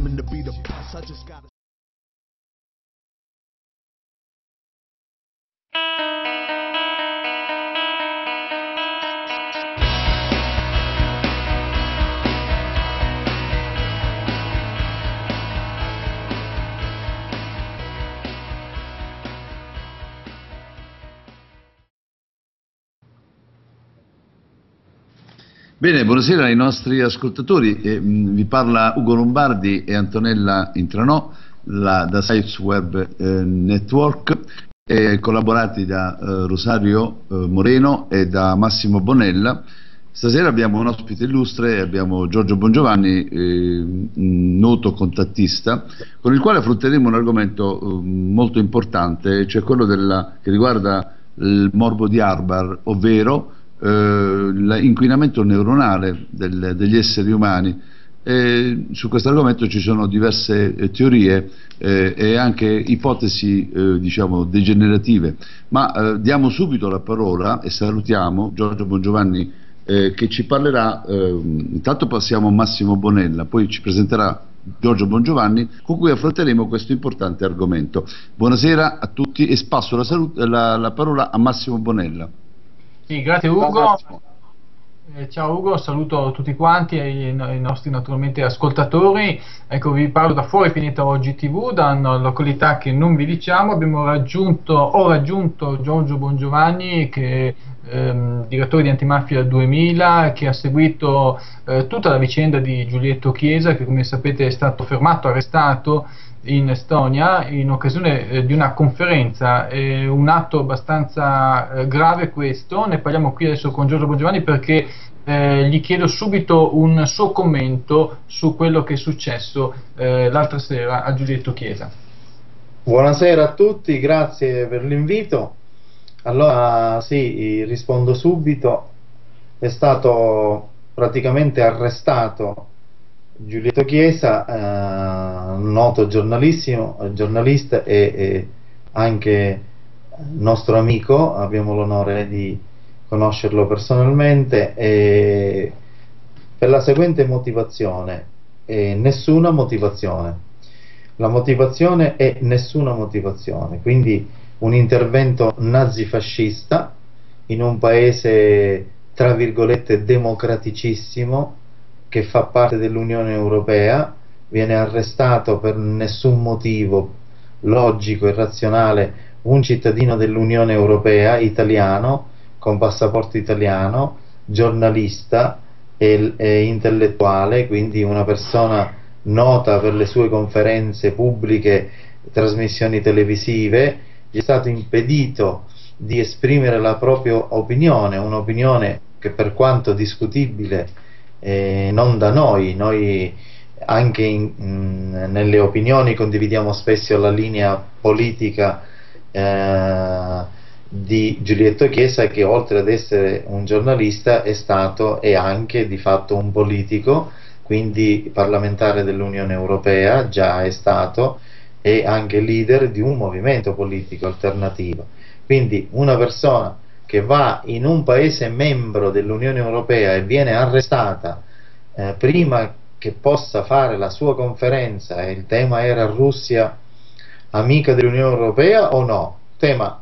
claiming to be the best. I just gotta. Bene, buonasera ai nostri ascoltatori, vi parla Ugo Lombardi e Antonella Intranò da Sites Web Network, collaborati da Rosario Moreno e da Massimo Bonella. Stasera abbiamo un ospite illustre, abbiamo Giorgio Bongiovanni, noto contattista, con il quale affronteremo un argomento molto importante, cioè quello che riguarda il morbo di Harvard, ovvero l'inquinamento neuronale degli esseri umani. Su questo argomento ci sono diverse teorie e anche ipotesi diciamo degenerative, ma diamo subito la parola e salutiamo Giorgio Bongiovanni che ci parlerà. Intanto passiamo a Massimo Bonella, poi ci presenterà Giorgio Bongiovanni, con cui affronteremo questo importante argomento. Buonasera a tutti e passo la parola a Massimo Bonella. Sì, grazie Ugo. Ciao Ugo, saluto tutti quanti e i nostri naturalmente ascoltatori. Ecco, vi parlo da fuori Pianeta Oggi TV, da una località che non vi diciamo. Ho raggiunto Giorgio Bongiovanni, che direttore di Antimafia 2000, che ha seguito tutta la vicenda di Giulietto Chiesa, che come sapete è stato fermato, arrestato in Estonia in occasione di una conferenza. Un atto abbastanza grave questo. Ne parliamo qui adesso con Giorgio Bongiovanni perché gli chiedo subito un suo commento su quello che è successo l'altra sera a Giulietto Chiesa. Buonasera a tutti, grazie per l'invito. Allora sì, rispondo subito. È stato praticamente arrestato Giulietto Chiesa, noto giornalista e anche nostro amico, abbiamo l'onore di conoscerlo personalmente, e per la seguente motivazione: nessuna motivazione. La motivazione è nessuna motivazione, quindi un intervento nazifascista in un paese tra virgolette democraticissimo che fa parte dell'Unione Europea. Viene arrestato per nessun motivo logico e razionale un cittadino dell'Unione Europea italiano, con passaporto italiano, giornalista e intellettuale, quindi una persona nota per le sue conferenze pubbliche, trasmissioni televisive. Gli è stato impedito di esprimere la propria opinione, un'opinione che, per quanto discutibile, non da noi anche nelle opinioni condividiamo spesso la linea politica di Giulietto Chiesa, che oltre ad essere un giornalista è anche di fatto un politico, quindi parlamentare dell'Unione Europea, già è stato, e anche leader di un movimento politico alternativo. Quindi una persona che va in un paese membro dell'Unione Europea e viene arrestata prima che possa fare la sua conferenza, e il tema era Russia amica dell'Unione Europea o no, tema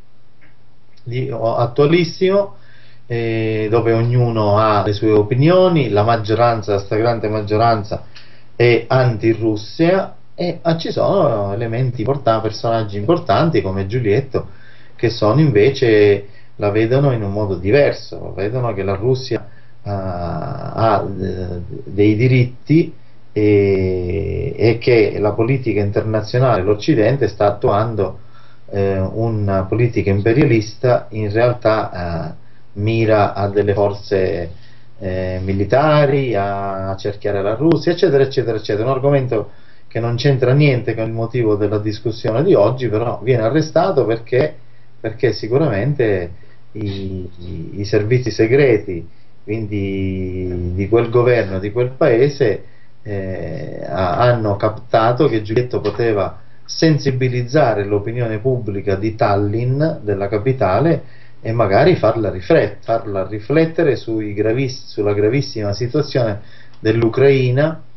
attualissimo, dove ognuno ha le sue opinioni, la maggioranza, la stragrande maggioranza è anti-Russia, e ci sono elementi importanti, personaggi importanti come Giulietto, che sono invece la vedono in un modo diverso, vedono che la Russia ha dei diritti e che la politica internazionale, l'Occidente, sta attuando una politica imperialista, in realtà mira a delle forze militari, a cerchiare la Russia, eccetera eccetera eccetera. Un argomento che non c'entra niente con il motivo della discussione di oggi, però viene arrestato perché sicuramente i servizi segreti, quindi di quel governo, di quel paese, hanno captato che Giulietto poteva sensibilizzare l'opinione pubblica di Tallinn, della capitale, e magari farla riflettere sulla gravissima situazione dell'Ucraina,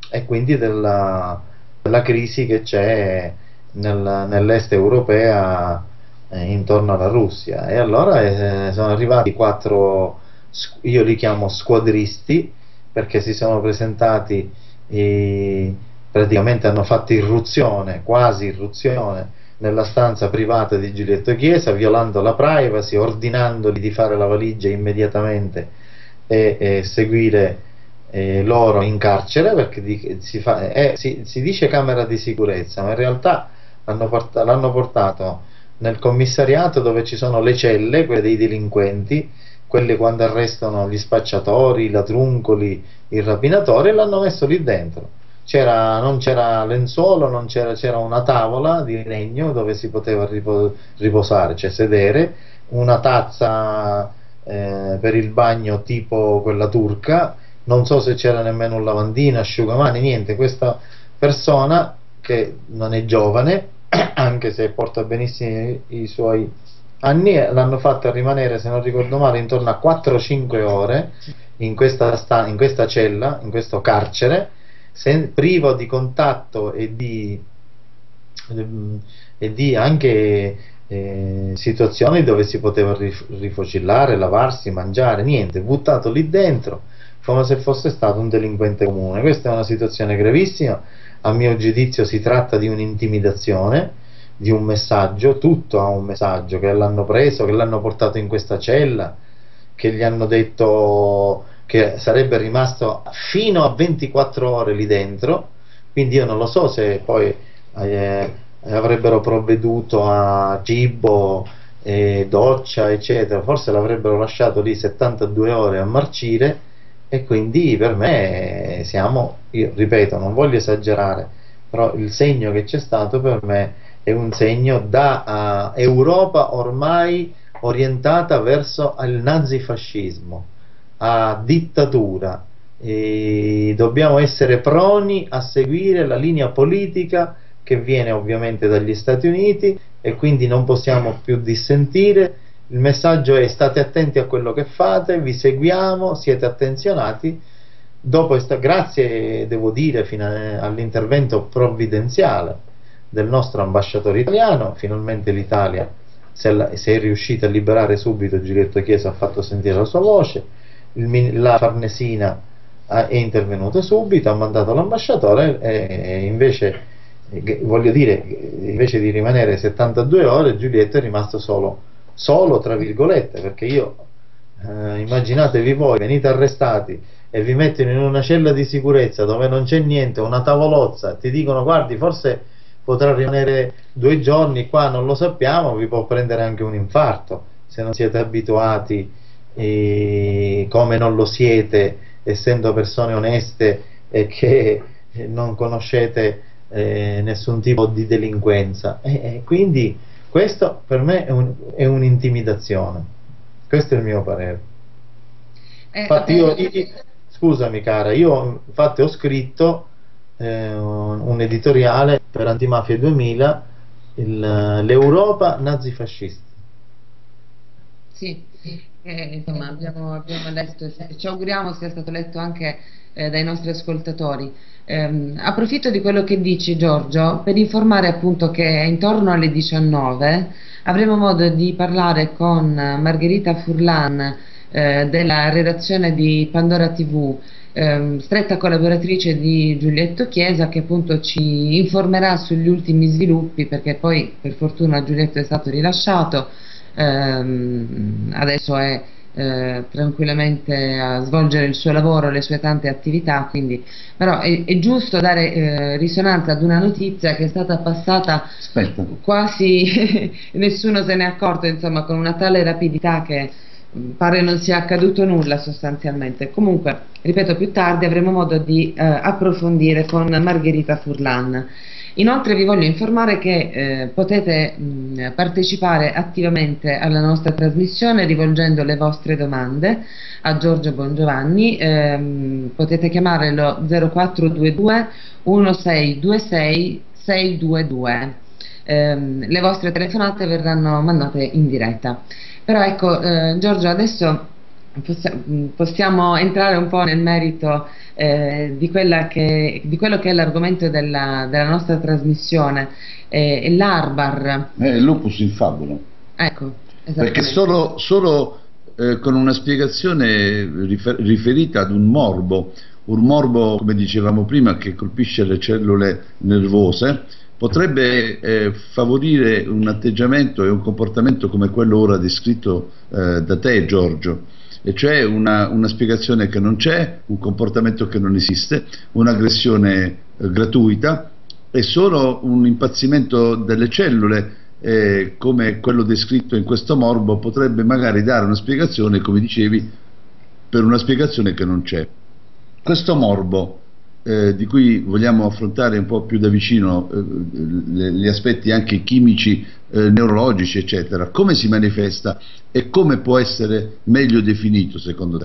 e quindi della crisi che c'è nell'est europea intorno alla Russia. E allora sono arrivati quattro, io li chiamo squadristi, perché si sono presentati e praticamente hanno fatto irruzione, quasi irruzione, nella stanza privata di Giulietto Chiesa, violando la privacy, ordinandogli di fare la valigia immediatamente e seguire loro in carcere, perché si dice camera di sicurezza, ma in realtà l'hanno portato nel commissariato dove ci sono le celle, quelle dei delinquenti, quelle quando arrestano gli spacciatori, i ladruncoli, i rapinatori, e l'hanno messo lì dentro. Non c'era lenzuolo, c'era una tavola di legno dove si poteva riposare, cioè sedere, una tazza per il bagno tipo quella turca, non so se c'era nemmeno un lavandino, asciugamani, niente. Questa persona, che non è giovane, anche se porta benissimo i suoi anni, l'hanno fatta rimanere, se non ricordo male, intorno a 4-5 ore in questa cella, in questo carcere, privo di contatto e di anche situazioni dove si poteva rifocillare, lavarsi, mangiare, niente, buttato lì dentro come se fosse stato un delinquente comune. Questa è una situazione gravissima, a mio giudizio si tratta di un'intimidazione, di un messaggio, tutto ha un messaggio, che l'hanno preso, che l'hanno portato in questa cella, che gli hanno detto che sarebbe rimasto fino a 24 ore lì dentro, quindi io non lo so se poi avrebbero provveduto a cibo, doccia, eccetera, forse l'avrebbero lasciato lì 72 ore a marcire. E quindi per me io ripeto, non voglio esagerare, però il segno che c'è stato per me è un segno da Europa ormai orientata verso il nazifascismo, a dittatura, e dobbiamo essere pronti a seguire la linea politica che viene ovviamente dagli Stati Uniti, e quindi non possiamo più dissentire. Il messaggio è: state attenti a quello che fate, vi seguiamo, siete attenzionati. Grazie, devo dire, all'intervento provvidenziale del nostro ambasciatore italiano, finalmente l'Italia si è riuscita a liberare subito. Giulietto Chiesa ha fatto sentire la sua voce, la Farnesina è intervenuta subito, ha mandato l'ambasciatore, e invece, voglio dire, invece di rimanere 72 ore, Giulietto è rimasto solo tra virgolette, perché immaginatevi voi, venite arrestati e vi mettono in una cella di sicurezza dove non c'è niente, una tavolozza, ti dicono: guardi, forse potrà rimanere 2 giorni qua, non lo sappiamo, vi può prendere anche un infarto se non siete abituati, come non lo siete, essendo persone oneste e che non conoscete nessun tipo di delinquenza, quindi questo per me è un'intimidazione. Questo è il mio parere. Infatti scusami cara, io infatti ho scritto un editoriale per Antimafia 2000, l'Europa nazifascista. Sì, insomma abbiamo letto, e ci auguriamo sia stato letto anche dai nostri ascoltatori. Approfitto di quello che dici, Giorgio, per informare appunto che intorno alle 19 avremo modo di parlare con Margherita Furlan della redazione di Pandora TV, stretta collaboratrice di Giulietto Chiesa, che appunto ci informerà sugli ultimi sviluppi, perché poi per fortuna Giulietto è stato rilasciato, adesso è tranquillamente a svolgere il suo lavoro, le sue tante attività, quindi però è giusto dare risonanza ad una notizia che è stata passata quasi nessuno se n'è accorto, insomma, con una tale rapidità che pare non sia accaduto nulla sostanzialmente. Comunque, ripeto, più tardi avremo modo di approfondire con Margherita Furlan. Inoltre vi voglio informare che potete partecipare attivamente alla nostra trasmissione rivolgendo le vostre domande a Giorgio Bongiovanni. Potete chiamare lo 0422 1626 622. Le vostre telefonate verranno mandate in diretta. Però ecco, Giorgio, adesso possiamo entrare un po' nel merito di quello che è l'argomento della nostra trasmissione, l'Arbar. Il lupus in fabula. Ecco, perché solo con una spiegazione riferita ad un morbo, come dicevamo prima, che colpisce le cellule nervose, potrebbe favorire un atteggiamento e un comportamento come quello ora descritto da te, Giorgio, e cioè una spiegazione che non c'è, un comportamento che non esiste, un'aggressione gratuita e solo un impazzimento delle cellule, come quello descritto in questo morbo, potrebbe magari dare una spiegazione, come dicevi, per una spiegazione che non c'è. Questo morbo, di cui vogliamo affrontare un po' più da vicino gli aspetti anche chimici, neurologici, eccetera, come si manifesta e come può essere meglio definito secondo te?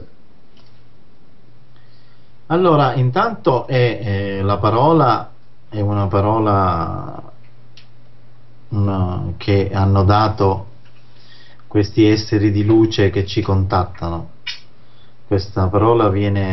Allora, intanto la parola è una parola che hanno dato questi esseri di luce che ci contattano. Questa parola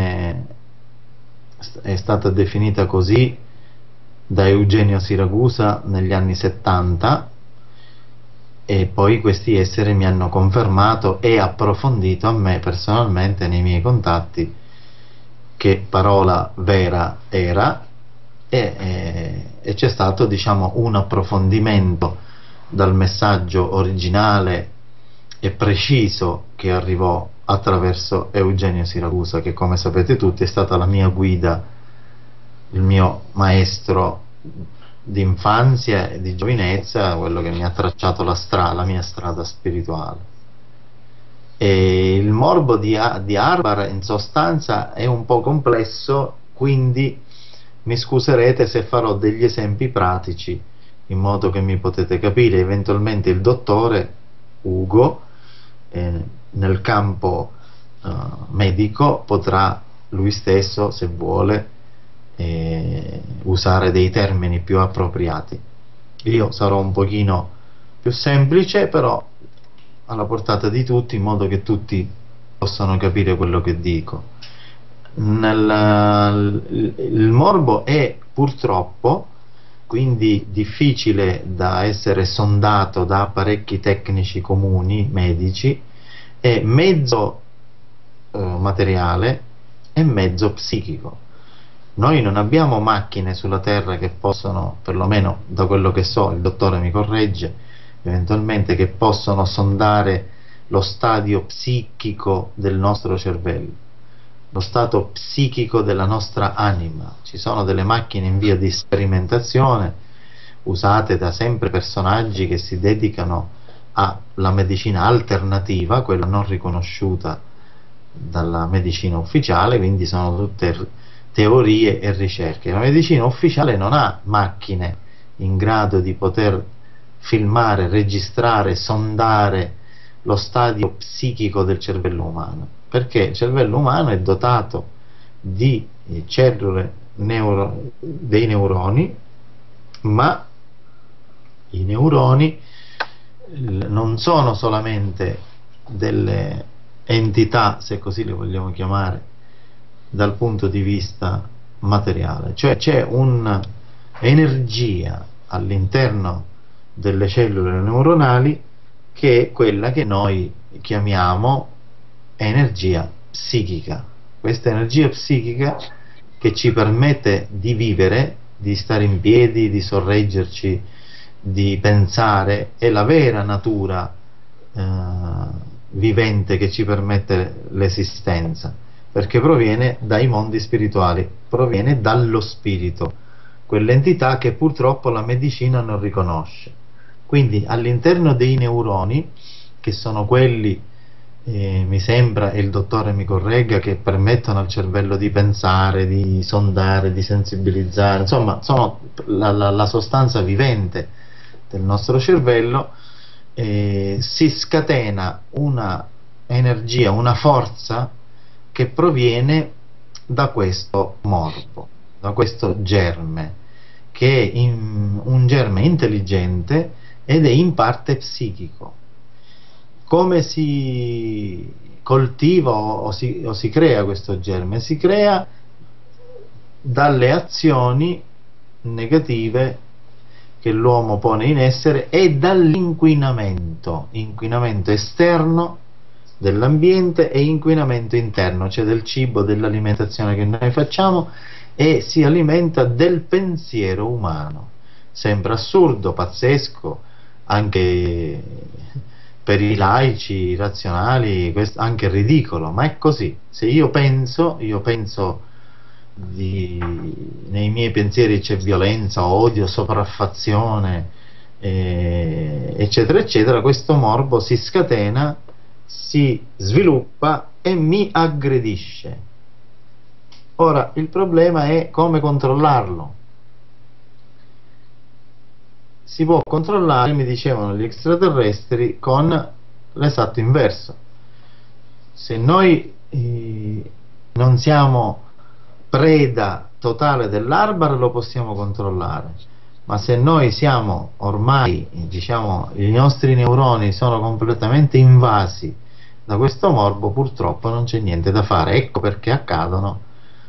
è stata definita così da Eugenio Siragusa negli anni 70, e poi questi esseri mi hanno confermato e approfondito a me personalmente nei miei contatti che parola vera era, e c'è stato, diciamo, un approfondimento dal messaggio originale e preciso che arrivò attraverso Eugenio Siragusa, che, come sapete tutti, è stata la mia guida, il mio maestro di infanzia e di giovinezza, quello che mi ha tracciato la mia strada spirituale. E il morbo di Arbar in sostanza è un po' complesso, quindi mi scuserete se farò degli esempi pratici in modo che mi potete capire. Eventualmente il dottore Ugo nel campo medico potrà lui stesso, se vuole, usare dei termini più appropriati. Io sarò un pochino più semplice, però alla portata di tutti, in modo che tutti possano capire quello che dico. Il morbo è purtroppo quindi difficile da essere sondato da apparecchi tecnici comuni, medici, è mezzo materiale e mezzo psichico. Noi non abbiamo macchine sulla Terra che possono, perlomeno da quello che so, il dottore mi corregge, eventualmente, che possono sondare lo stadio psichico del nostro cervello, lo stato psichico della nostra anima. Ci sono delle macchine in via di sperimentazione, usate da sempre personaggi che si dedicano alla medicina alternativa, quella non riconosciuta dalla medicina ufficiale, quindi sono tutte teorie e ricerche. La medicina ufficiale non ha macchine in grado di poter filmare, registrare, sondare lo stadio psichico del cervello umano, perché il cervello umano è dotato di cellule dei neuroni, ma i neuroni non sono solamente delle entità, se così le vogliamo chiamare, dal punto di vista materiale, cioè c'è un'energia all'interno delle cellule neuronali che è quella che noi chiamiamo energia psichica. Questa energia psichica che ci permette di vivere, di stare in piedi, di sorreggerci, di pensare, è la vera natura vivente che ci permette l'esistenza, perché proviene dai mondi spirituali, proviene dallo spirito, quell'entità che purtroppo la medicina non riconosce. Quindi all'interno dei neuroni, che sono quelli, mi sembra, e il dottore mi corregga, che permettono al cervello di pensare, di sondare, di sensibilizzare, insomma sono la sostanza vivente del nostro cervello, si scatena una energia, una forza che proviene da questo morbo, da questo germe, che è un germe intelligente ed è in parte psichico. Come si coltiva o si crea questo germe? Si crea dalle azioni negative che l'uomo pone in essere e dall'inquinamento, inquinamento esterno dell'ambiente e inquinamento interno, cioè del cibo, dell'alimentazione che noi facciamo, e si alimenta del pensiero umano. Sembra assurdo, pazzesco, anche per i laici razionali, anche ridicolo, ma è così. Se io penso nei miei pensieri c'è violenza, odio, sopraffazione, eccetera eccetera, questo morbo si scatena, si sviluppa e mi aggredisce. Ora il problema è come controllarlo. Si può controllare, mi dicevano gli extraterrestri, con l'esatto inverso. Se noi non siamo preda totale dell'arbaro, lo possiamo controllare, ma se noi siamo ormai, diciamo, i nostri neuroni sono completamente invasi da questo morbo, purtroppo non c'è niente da fare. Ecco perché accadono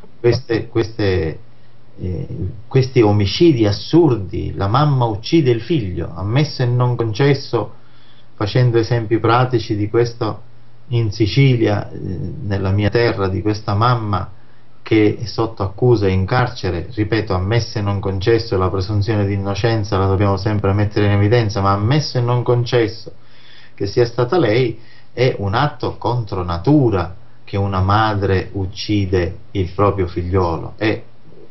questi omicidi assurdi. La mamma uccide il figlio, ammesso e non concesso, facendo esempi pratici di questo in Sicilia, nella mia terra, di questa mamma che è sotto accusa in carcere. Ripeto, ammesso e non concesso, la presunzione di innocenza la dobbiamo sempre mettere in evidenza, ma ammesso e non concesso che sia stata lei, è un atto contro natura che una madre uccide il proprio figliolo. E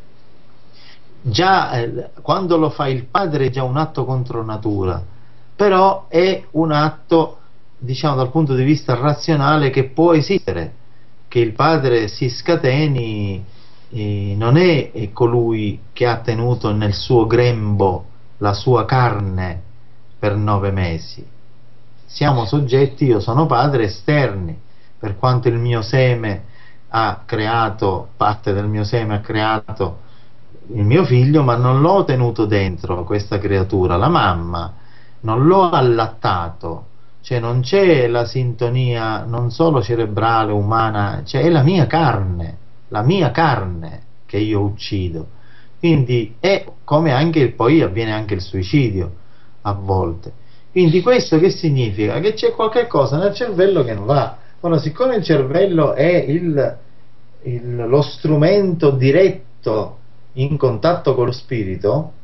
già quando lo fa il padre è già un atto contro natura, però è un atto, diciamo, dal punto di vista razionale, che può esistere. Che il padre si scateni non è colui che ha tenuto nel suo grembo la sua carne per 9 mesi. Siamo soggetti, io sono padre, esterni, per quanto il mio seme ha creato, parte del mio seme ha creato il mio figlio, ma non l'ho tenuto dentro questa creatura, la mamma, non l'ho allattato, cioè non c'è la sintonia non solo cerebrale, umana, cioè è la mia carne che io uccido. Quindi è come anche poi avviene anche il suicidio a volte. Quindi questo che significa? Che c'è qualche cosa nel cervello che non va. Ora, siccome il cervello è lo strumento diretto in contatto con lo spirito,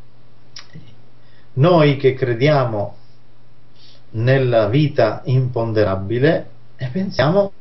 noi che crediamo nella vita imponderabile pensiamo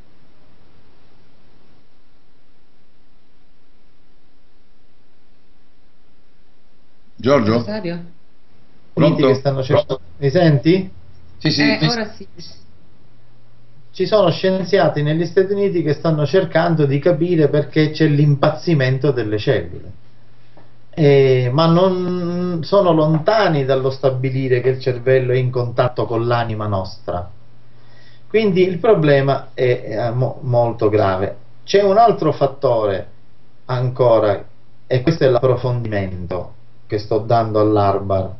Giorgio? che stanno cercando. Mi senti? Sì, ora sì. Ci sono scienziati negli Stati Uniti che stanno cercando di capire perché c'è l'impazzimento delle cellule, ma non sono lontani dallo stabilire che il cervello è in contatto con l'anima nostra. Quindi il problema è molto grave. C'è un altro fattore ancora, e questo è l'approfondimento che sto dando all'Arbar.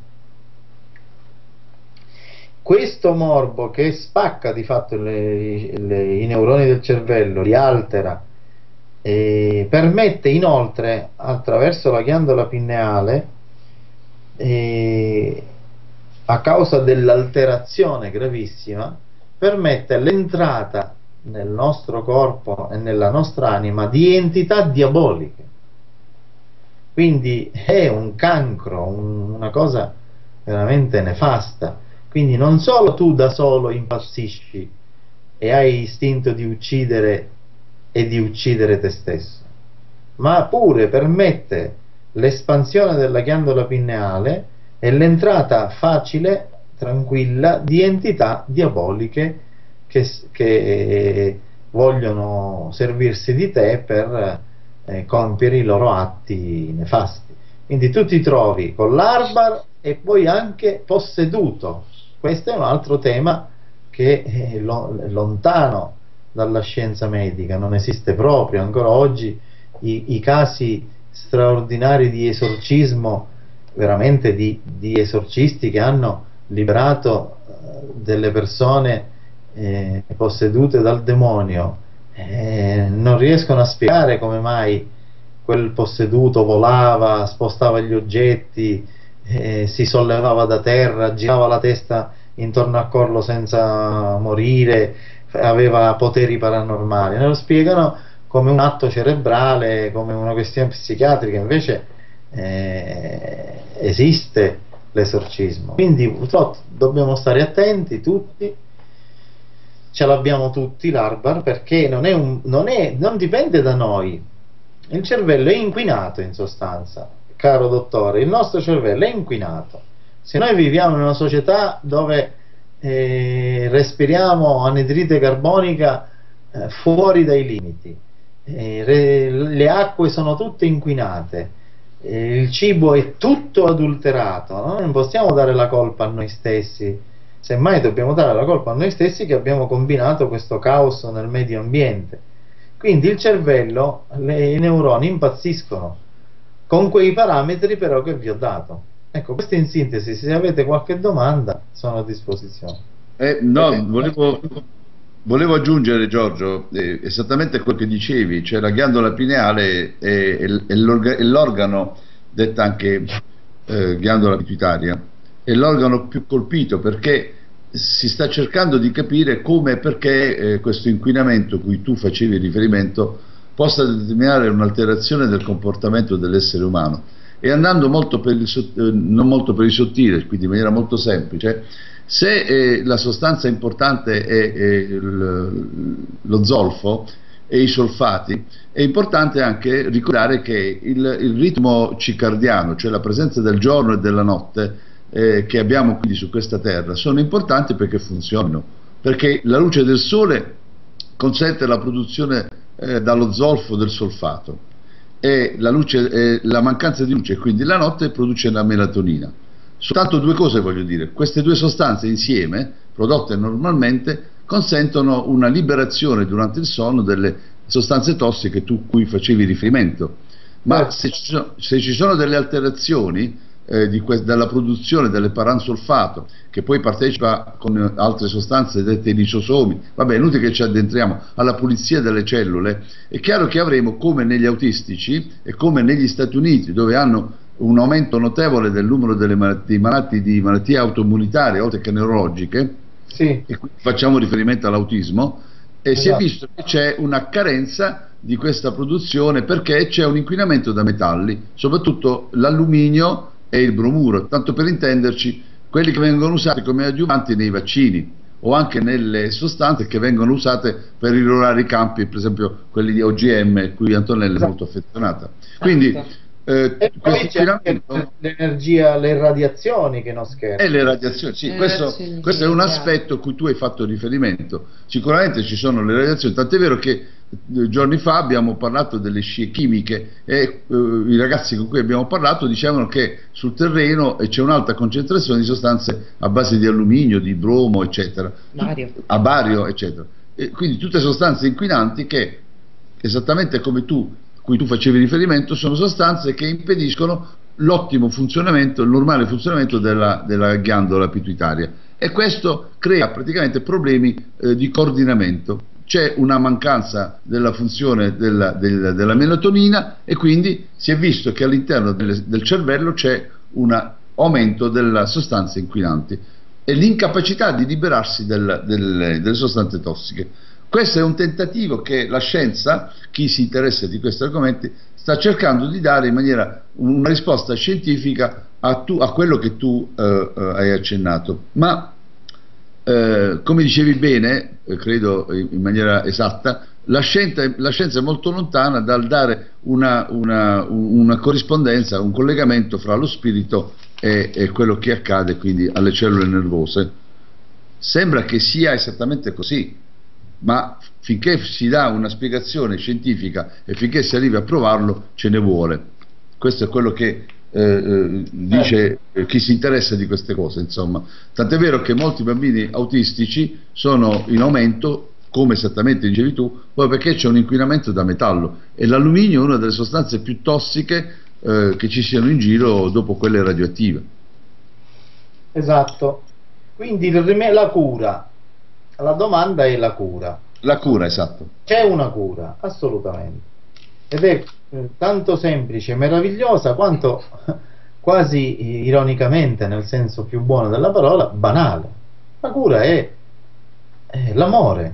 Questo morbo che spacca di fatto i neuroni del cervello, li altera, e permette inoltre, attraverso la ghiandola pineale, a causa dell'alterazione gravissima, permette l'entrata nel nostro corpo e nella nostra anima di entità diaboliche. Quindi è un cancro, una cosa veramente nefasta. Quindi non solo tu da solo impazzisci e hai istinto di uccidere e di uccidere te stesso, ma pure permette l'espansione della ghiandola pineale e l'entrata facile, tranquilla, di entità diaboliche che vogliono servirsi di te per compiere i loro atti nefasti. Quindi tu ti trovi con l'Arbar e poi anche posseduto. Questo è un altro tema che è lontano dalla scienza medica, non esiste proprio ancora oggi. I casi straordinari di esorcismo, veramente di esorcisti che hanno liberato delle persone possedute dal demonio, non riescono a spiegare come mai quel posseduto volava, spostava gli oggetti, si sollevava da terra, girava la testa intorno al collo senza morire, aveva poteri paranormali. Lo spiegano come un atto cerebrale, come una questione psichiatrica. Invece esiste l'esorcismo. Quindi purtroppo dobbiamo stare attenti tutti, ce l'abbiamo tutti l'Arbar, perché non dipende da noi. Il cervello è inquinato, in sostanza, caro dottore, il nostro cervello è inquinato. Se noi viviamo in una società dove respiriamo anidride carbonica fuori dai limiti, le acque sono tutte inquinate, il cibo è tutto adulterato, no? Non possiamo dare la colpa a noi stessi, semmai dobbiamo dare la colpa a noi stessi che abbiamo combinato questo caos nel medio ambiente. Quindi il cervello, i neuroni impazziscono con quei parametri però che vi ho dato. Ecco, questo in sintesi. Se avete qualche domanda sono a disposizione. Volevo aggiungere, Giorgio, esattamente quello che dicevi, cioè la ghiandola pineale è l'organo, detta anche ghiandola pituitaria, è l'organo più colpito, perché si sta cercando di capire come e perché questo inquinamento a cui tu facevi riferimento possa determinare un'alterazione del comportamento dell'essere umano, e andando molto non molto per il sottile, quindi in maniera molto semplice. Se la sostanza importante è lo zolfo e i solfati, è importante anche ricordare che il ritmo circadiano, cioè la presenza del giorno e della notte che abbiamo quindi su questa terra, sono importanti perché funzionano, perché la luce del sole consente la produzione dallo zolfo del solfato, e la mancanza di luce, quindi la notte, produce la melatonina. Soltanto due cose voglio dire: queste due sostanze insieme, prodotte normalmente, consentono una liberazione durante il sonno delle sostanze tossiche cui facevi riferimento. Ma se ci sono delle alterazioni della produzione delle paransolfato, che poi partecipa con altre sostanze dette lisosomi, vabbè, è inutile che ci addentriamo, alla pulizia delle cellule, è chiaro che avremo, come negli autistici e come negli Stati Uniti, dove hanno un aumento notevole del numero dei malati di malattie autoimmunitarie oltre che neurologiche, sì, e qui facciamo riferimento all'autismo, e esatto, si è visto che c'è una carenza di questa produzione perché c'è un inquinamento da metalli, soprattutto l'alluminio e il bromuro. Tanto per intenderci, quelli che vengono usati come aggiuvanti nei vaccini o anche nelle sostanze che vengono usate per irrorare i campi, per esempio quelli di OGM, cui Antonella è molto affezionata. Quindi e poi c'è l'energia, le radiazioni che non scherzano. E le radiazioni, sì, questo è un aspetto a cui tu hai fatto riferimento. Sicuramente ci sono le radiazioni, tant'è vero che giorni fa abbiamo parlato delle scie chimiche e i ragazzi con cui abbiamo parlato dicevano che sul terreno c'è un'alta concentrazione di sostanze a base di alluminio, di bromo, eccetera, a bario, eccetera. E quindi tutte sostanze inquinanti che, esattamente come cui tu facevi riferimento, sono sostanze che impediscono l'ottimo funzionamento, il normale funzionamento della ghiandola pituitaria, e questo crea praticamente problemi di coordinamento. C'è una mancanza della funzione della melatonina, e quindi si è visto che all'interno del cervello c'è un aumento delle sostanze inquinanti e l'incapacità di liberarsi delle sostanze tossiche. Questo è un tentativo che la scienza, chi si interessa di questi argomenti, sta cercando di dare in maniera una risposta scientifica a quello che tu hai accennato. Ma come dicevi bene, credo in maniera esatta, la scienza è molto lontana dal dare una corrispondenza, un collegamento fra lo spirito e quello che accade quindi alle cellule nervose. Sembra che sia esattamente così, ma finché si dà una spiegazione scientifica e finché si arriva a provarlo ce ne vuole. Questo è quello che dice chi si interessa di queste cose, insomma. Tant'è vero che molti bambini autistici sono in aumento, come esattamente dicevi tu, proprio perché c'è un inquinamento da metallo, e l'alluminio è una delle sostanze più tossiche che ci siano in giro dopo quelle radioattive. Esatto. Quindi la cura la domanda è la cura. La cura, esatto. C'è una cura, assolutamente. Ed è tanto semplice e meravigliosa quanto quasi ironicamente, nel senso più buono della parola, banale. La cura è l'amore.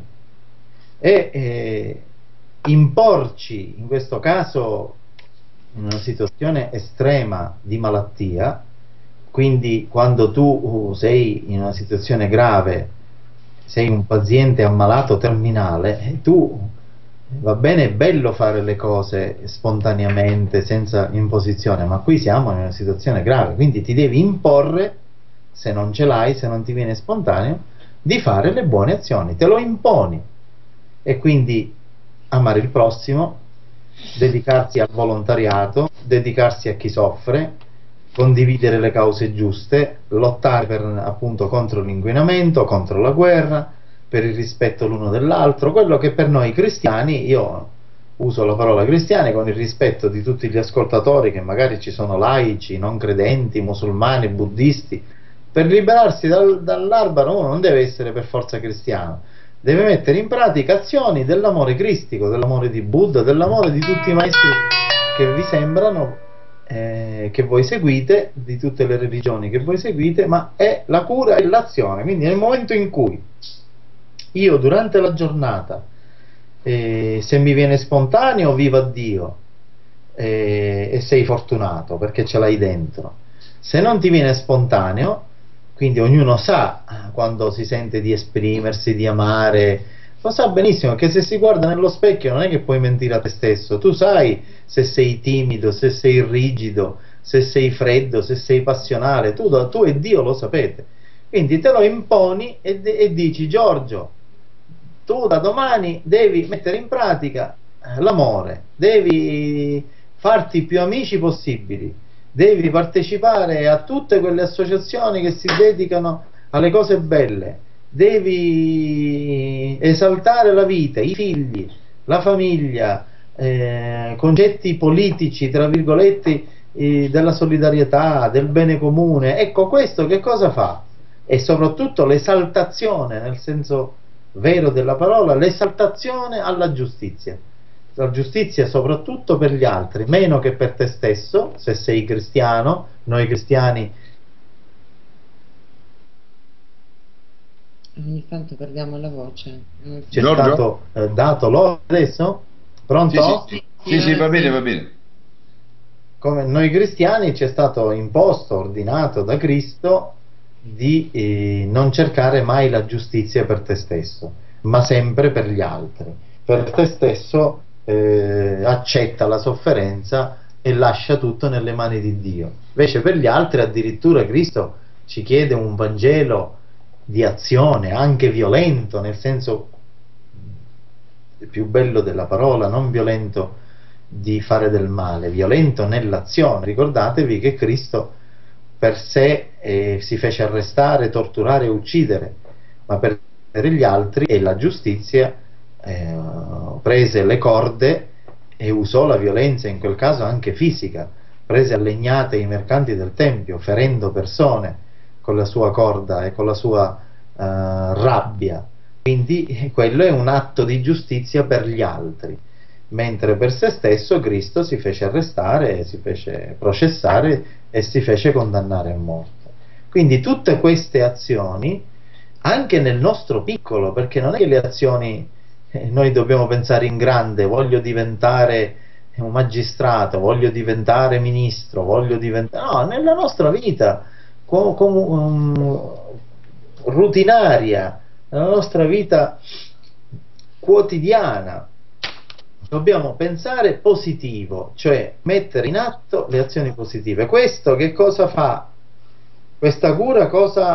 È imporci, in questo caso, in una situazione estrema di malattia, quindi quando tu sei in una situazione grave, sei un paziente ammalato terminale, tu, va bene, è bello fare le cose spontaneamente, senza imposizione, ma qui siamo in una situazione grave, quindi ti devi imporre, se non ce l'hai, se non ti viene spontaneo, di fare le buone azioni, te lo imponi. E quindi amare il prossimo, dedicarsi al volontariato, dedicarsi a chi soffre, condividere le cause giuste, lottare appunto contro l'inquinamento, contro la guerra, per il rispetto l'uno dell'altro, quello che per noi cristiani, io uso la parola cristiani con il rispetto di tutti gli ascoltatori che magari ci sono laici, non credenti, musulmani, buddisti, per liberarsi dall'arbaro uno non deve essere per forza cristiano, deve mettere in pratica azioni dell'amore cristico, dell'amore di Buddha, dell'amore di tutti i maestri che vi sembrano, che voi seguite, di tutte le religioni che voi seguite, ma è la cura e l'azione. Quindi nel momento in cui io durante la giornata, se mi viene spontaneo, viva Dio, e sei fortunato perché ce l'hai dentro. Se non ti viene spontaneo, quindi ognuno sa quando si sente di esprimersi, di amare, lo sa benissimo che se si guarda nello specchio non è che puoi mentire a te stesso, tu sai se sei timido, se sei rigido, se sei freddo, se sei passionale, tu e Dio lo sapete, quindi te lo imponi e dici: Giorgio, tu da domani devi mettere in pratica l'amore, devi farti più amici possibili, devi partecipare a tutte quelle associazioni che si dedicano alle cose belle, devi esaltare la vita, i figli, la famiglia, concetti politici, tra virgolette, della solidarietà, del bene comune. Ecco, questo che cosa fa? E soprattutto l'esaltazione, nel senso vero della parola, l'esaltazione alla giustizia. La giustizia soprattutto per gli altri, meno che per te stesso, se sei cristiano. Noi cristiani ogni tanto perdiamo la voce. Ci è stato dato l'ordine adesso? Pronto? Sì, va bene, va bene. Come noi cristiani ci è stato imposto, ordinato da Cristo di non cercare mai la giustizia per te stesso, ma sempre per gli altri. Per te stesso accetta la sofferenza e lascia tutto nelle mani di Dio. Invece per gli altri addirittura Cristo ci chiede un Vangelo di azione, anche violento, nel senso più bello della parola, non violento di fare del male, violento nell'azione. Ricordatevi che Cristo per sé si fece arrestare, torturare e uccidere, ma per gli altri e la giustizia prese le corde e usò la violenza, in quel caso anche fisica, prese a legnate i mercanti del Tempio, ferendo persone con la sua corda e con la sua rabbia. Quindi quello è un atto di giustizia per gli altri, mentre per se stesso Cristo si fece arrestare, si fece processare e si fece condannare a morte. Quindi tutte queste azioni, anche nel nostro piccolo, perché non è che le azioni noi dobbiamo pensare in grande, voglio diventare un magistrato, voglio diventare ministro, voglio diventare... No, nella nostra vita rutinaria, nella nostra vita quotidiana, dobbiamo pensare positivo, cioè mettere in atto le azioni positive. Questo che cosa fa? Questa cura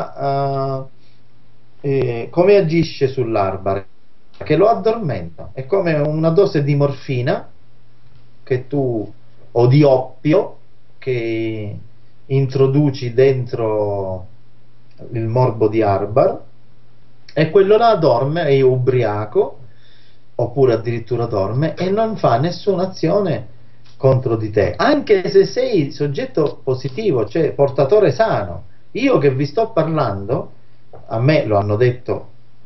come agisce sull'arbare? Che lo addormenta, è come una dose di morfina o di oppio che introduci dentro il morbo di Arbar, e quello là dorme, è ubriaco oppure addirittura dorme e non fa nessuna azione contro di te, anche se sei soggetto positivo, cioè portatore sano. Io che vi sto parlando, a me lo hanno detto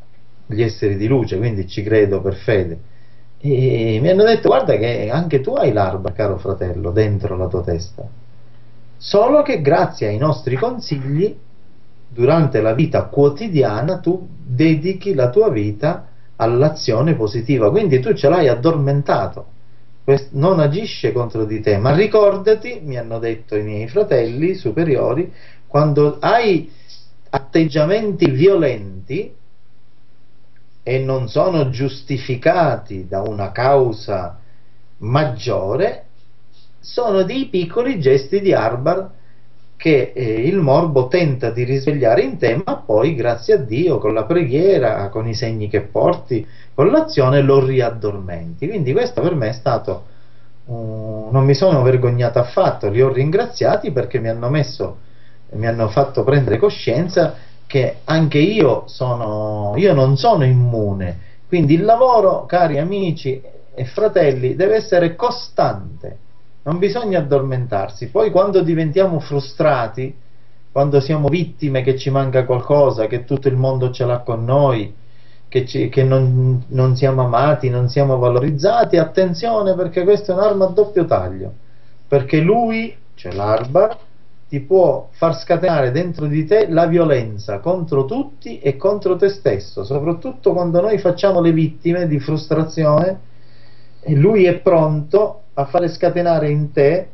gli esseri di luce, quindi ci credo per fede. E mi hanno detto: guarda che anche tu hai l'arba, caro fratello, dentro la tua testa, solo che grazie ai nostri consigli durante la vita quotidiana tu dedichi la tua vita all'azione positiva, quindi tu ce l'hai addormentato, non agisce contro di te, ma ricordati, mi hanno detto i miei fratelli superiori, quando hai atteggiamenti violenti e non sono giustificati da una causa maggiore, sono dei piccoli gesti di Arbar che il morbo tenta di risvegliare in te, ma poi grazie a Dio con la preghiera, con i segni che porti, con l'azione lo riaddormenti. Quindi questo per me è stato, non mi sono vergognato affatto, li ho ringraziati perché mi hanno fatto prendere coscienza che anche io non sono immune. Quindi il lavoro, cari amici e fratelli, deve essere costante, non bisogna addormentarsi. Poi quando diventiamo frustrati, quando siamo vittime che ci manca qualcosa, che tutto il mondo ce l'ha con noi, che non siamo amati, non siamo valorizzati, attenzione, perché questa è un'arma a doppio taglio, perché lui, cioè l'Arbar, ti può far scatenare dentro di te la violenza contro tutti e contro te stesso, soprattutto quando noi facciamo le vittime di frustrazione, e lui è pronto a fare scatenare in te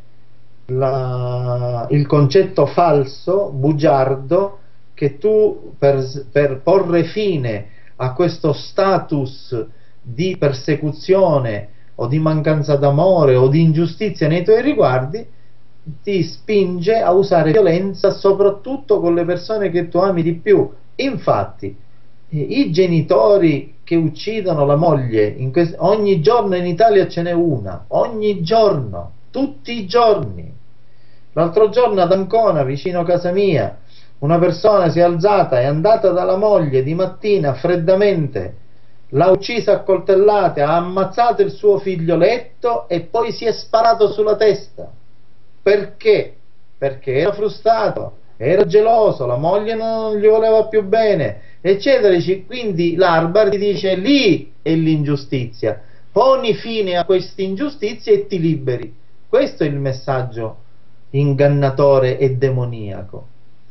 il concetto falso, bugiardo, che tu per porre fine a questo status di persecuzione o di mancanza d'amore o di ingiustizia nei tuoi riguardi, ti spinge a usare violenza soprattutto con le persone che tu ami di più. Infatti i genitori che uccidono la moglie, ogni giorno in Italia ce n'è una, ogni giorno, tutti i giorni. L'altro giorno ad Ancona, vicino a casa mia, una persona si è alzata, è andata dalla moglie di mattina freddamente, l'ha uccisa a coltellate, ha ammazzato il suo figlioletto e poi si è sparato sulla testa. Perché? Perché era frustrato, era geloso, la moglie non gli voleva più bene, eccetera. Quindi l'Arbar ti dice: lì è l'ingiustizia, poni fine a queste ingiustizie e ti liberi. Questo è il messaggio ingannatore e demoniaco.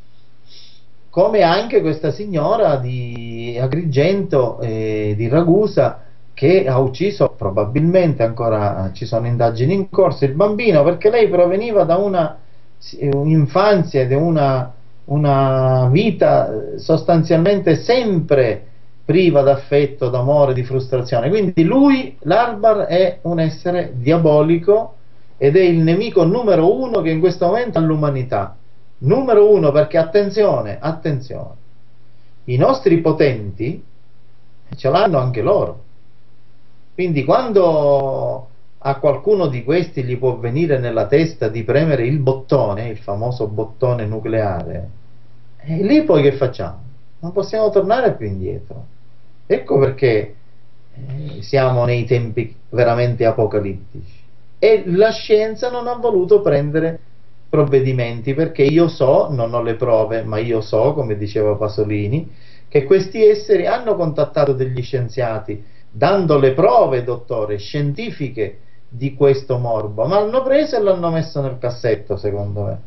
Come anche questa signora di Agrigento, di Ragusa, che ha ucciso, probabilmente ancora ci sono indagini in corso, il bambino, perché lei proveniva da un'infanzia, da una vita sostanzialmente sempre priva d'affetto, d'amore, di frustrazione. Quindi lui, l'Arbar, è un essere diabolico ed è il nemico numero uno che in questo momento ha l'umanità. Numero uno, perché attenzione, i nostri potenti ce l'hanno anche loro. Quindi quando a qualcuno di questi gli può venire nella testa di premere il bottone, il famoso bottone nucleare, e lì poi che facciamo? Non possiamo tornare più indietro. Ecco perché siamo nei tempi veramente apocalittici. E la scienza non ha voluto prendere provvedimenti, perché io so, non ho le prove, ma io so, come diceva Pasolini, che questi esseri hanno contattato degli scienziati, dando le prove, dottore, scientifiche di questo morbo, ma l'hanno preso e l'hanno messo nel cassetto, secondo me.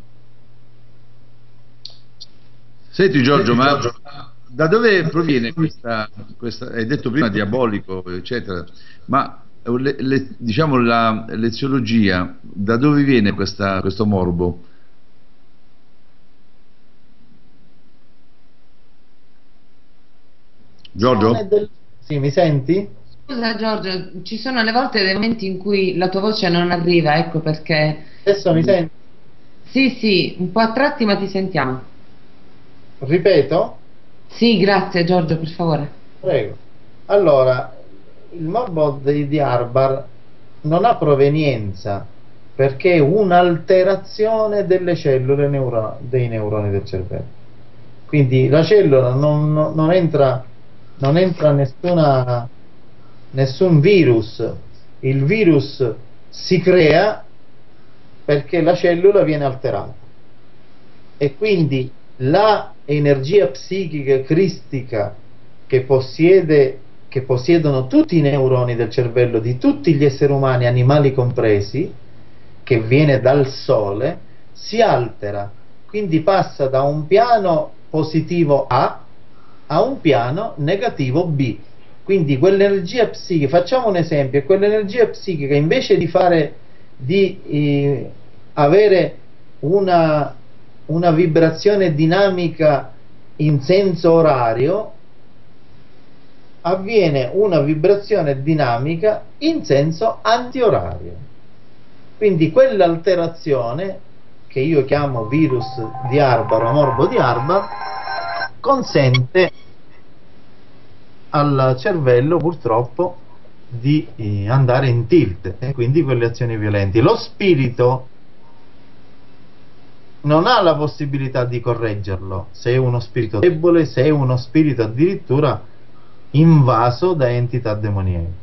Senti Giorgio, ma da dove proviene questa, hai detto prima diabolico, eccetera, ma diciamo l'eziologia, da dove viene questo morbo? Giorgio? Sì, mi senti? Scusa Giorgio, ci sono alle volte dei momenti in cui la tua voce non arriva, ecco perché... Adesso mi senti? Sì, un po' a tratti, ma ti sentiamo. Ripeto? Sì, grazie Giorgio, per favore. Prego. Allora, il morbo di Arbar non ha provenienza, perché è un'alterazione delle cellule dei neuroni del cervello. Quindi la cellula non entra nessun virus. Il virus si crea perché la cellula viene alterata, e quindi la energia psichica cristica che possiedono tutti i neuroni del cervello di tutti gli esseri umani, animali compresi, che viene dal Sole, si altera, quindi passa da un piano positivo A a un piano negativo B. Quindi quell'energia psichica, facciamo un esempio, quell'energia psichica invece di avere una vibrazione dinamica in senso orario, avviene una vibrazione dinamica in senso antiorario. Quindi quell'alterazione, che io chiamo virus di Harvard o morbo di Harvard, consente al cervello purtroppo di andare in tilt, e quindi quelle azioni violenti. Lo spirito non ha la possibilità di correggerlo se è uno spirito debole, se è uno spirito addirittura invaso da entità demoniache.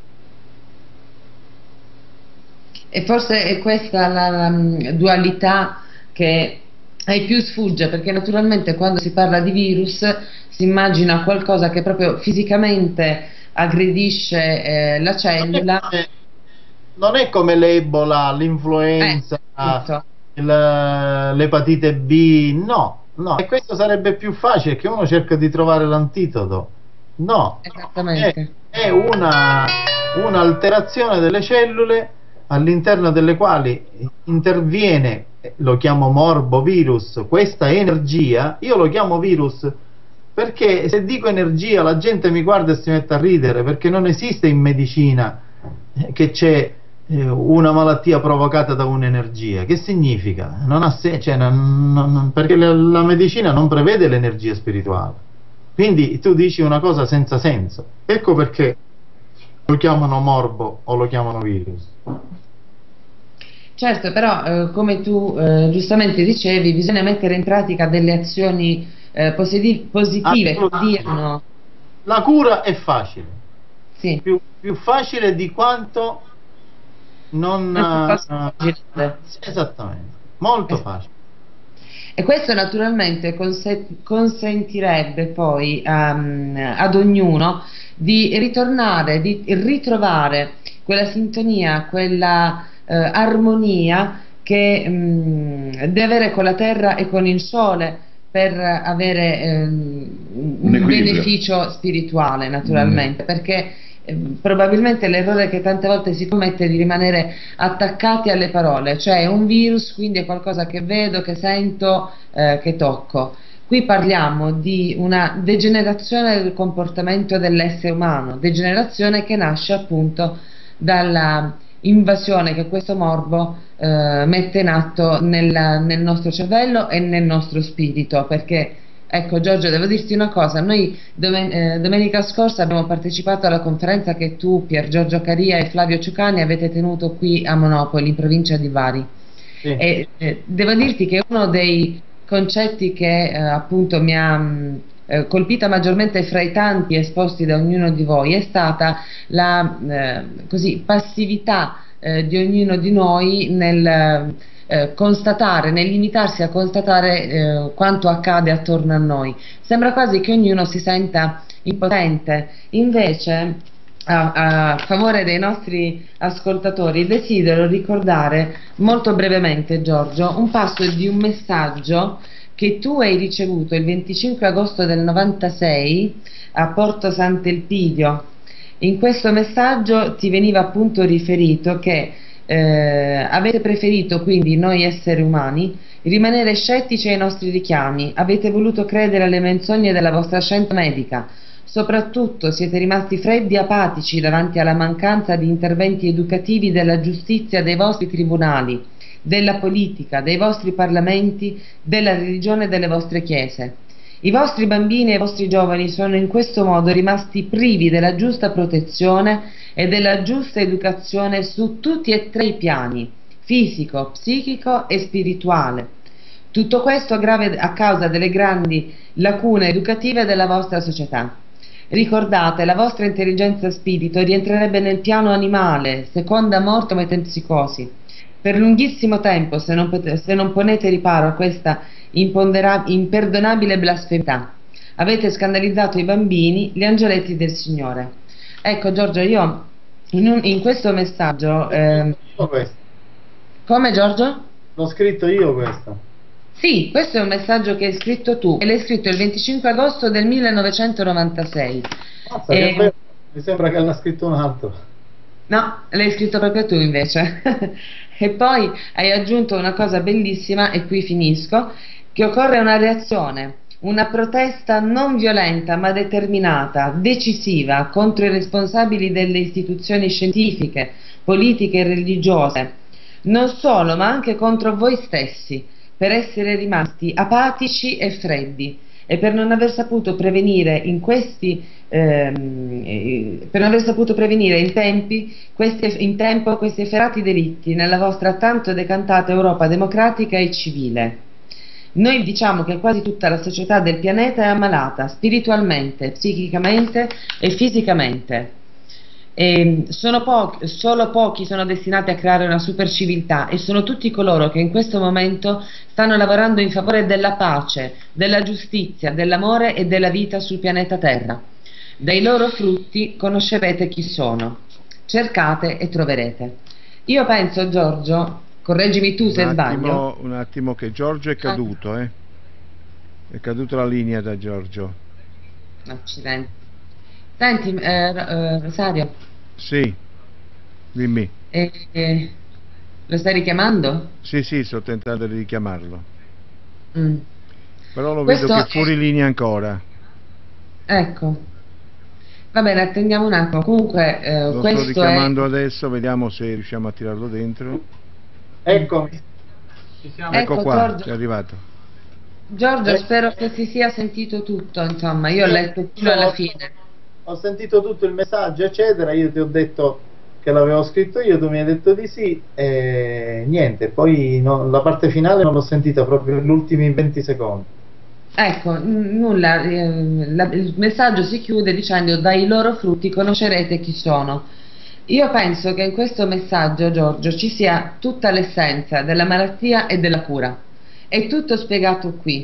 E forse è questa la dualità che ai più sfugge, perché naturalmente quando si parla di virus si immagina qualcosa che proprio fisicamente aggredisce la cellula. Non è come l'Ebola, l'influenza, l'epatite B, no, e questo sarebbe più facile, che uno cerca di trovare l'antidoto. No, esattamente. È un'alterazione delle cellule all'interno delle quali interviene, lo chiamo morbovirus, questa energia. Io lo chiamo virus perché se dico energia la gente mi guarda e si mette a ridere, perché non esiste in medicina che c'è una malattia provocata da un'energia. Che significa? Non ha cioè, perché la medicina non prevede l'energia spirituale. Quindi tu dici una cosa senza senso. Ecco perché lo chiamano morbo o lo chiamano virus. Certo, però come tu giustamente dicevi, bisogna mettere in pratica delle azioni positive che diano. La cura è facile, sì. più facile di quanto non esattamente, molto facile. E questo naturalmente consentirebbe poi ad ognuno di ritornare, di ritrovare quella sintonia, quella armonia che deve avere con la terra e con il sole per avere un beneficio spirituale, naturalmente, perché probabilmente l'errore che tante volte si commette è di rimanere attaccati alle parole, cioè un virus, quindi è qualcosa che vedo, che sento, che tocco. Qui parliamo di una degenerazione del comportamento dell'essere umano, degenerazione che nasce appunto dalla invasione che questo morbo mette in atto nel nostro cervello e nel nostro spirito, perché ecco Giorgio, devo dirti una cosa, noi domenica scorsa abbiamo partecipato alla conferenza che tu, Pier Giorgio Caria e Flavio Ciucani avete tenuto qui a Monopoli, in provincia di Bari, sì. E devo dirti che uno dei concetti che appunto mi ha colpita maggiormente fra i tanti esposti da ognuno di voi è stata la passività di ognuno di noi nel constatare, nel limitarsi a constatare quanto accade attorno a noi. Sembra quasi che ognuno si senta impotente. Invece a favore dei nostri ascoltatori desidero ricordare molto brevemente, Giorgio, un passo di un messaggio che tu hai ricevuto il 25 agosto del 96 a Porto Sant'Elpidio. In questo messaggio ti veniva appunto riferito che avete preferito, quindi noi esseri umani, rimanere scettici ai nostri richiami, avete voluto credere alle menzogne della vostra scienza medica, soprattutto siete rimasti freddi e apatici davanti alla mancanza di interventi educativi della giustizia dei vostri tribunali, della politica, dei vostri parlamenti, della religione e delle vostre chiese. I vostri bambini e i vostri giovani sono in questo modo rimasti privi della giusta protezione e della giusta educazione su tutti e tre i piani, fisico, psichico e spirituale. Tutto questo grave a causa delle grandi lacune educative della vostra società. Ricordate, la vostra intelligenza spirito rientrerebbe nel piano animale, seconda morte o metempsicosi. Per lunghissimo tempo, se non ponete riparo a questa imperdonabile blasfemità, avete scandalizzato i bambini, gli angeletti del Signore. Ecco Giorgio, io in questo messaggio... Come Giorgio? L'ho scritto io questo. Sì, questo è un messaggio che hai scritto tu, e l'hai scritto il 25 agosto del 1996. Mi sembra che l'ha scritto un altro. No, l'hai scritto proprio tu invece. E poi hai aggiunto una cosa bellissima, e qui finisco, che occorre una reazione, una protesta non violenta ma determinata, decisiva, contro i responsabili delle istituzioni scientifiche, politiche e religiose, non solo ma anche contro voi stessi, per essere rimasti apatici e freddi e per non aver saputo prevenire in tempo questi efferati delitti nella vostra tanto decantata Europa democratica e civile. Noi diciamo che quasi tutta la società del pianeta è ammalata spiritualmente, psichicamente e fisicamente. Solo pochi sono destinati a creare una superciviltà, e sono tutti coloro che in questo momento stanno lavorando in favore della pace, della giustizia, dell'amore e della vita sul pianeta Terra. Dai loro frutti conoscerete chi sono. Cercate e troverete. Io penso, Giorgio, correggimi tu se sbaglio. Un attimo che Giorgio è caduto, È caduta la linea da Giorgio. Accidenti. Senti, Rosario. Sì, dimmi. Lo stai richiamando? Sì, sto tentando di richiamarlo. Però lo Questo vedo che è fuori linea ancora. Ecco. Va bene, attendiamo un attimo. Comunque, lo questo sto richiamando adesso, vediamo se riusciamo a tirarlo dentro. Eccomi. Ecco qua, Giorgio. è arrivato. Giorgio, spero che si sia sentito tutto, insomma, io ho letto fino alla fine. Ho sentito tutto il messaggio, eccetera, io ti ho detto che l'avevo scritto io, tu mi hai detto di sì, e niente, poi la parte finale non l'ho sentita, proprio gli ultimi 20 secondi. Ecco, nulla, il messaggio si chiude dicendo: dai loro frutti conoscerete chi sono. Io penso che in questo messaggio, Giorgio, ci sia tutta l'essenza della malattia e della cura. È tutto spiegato qui.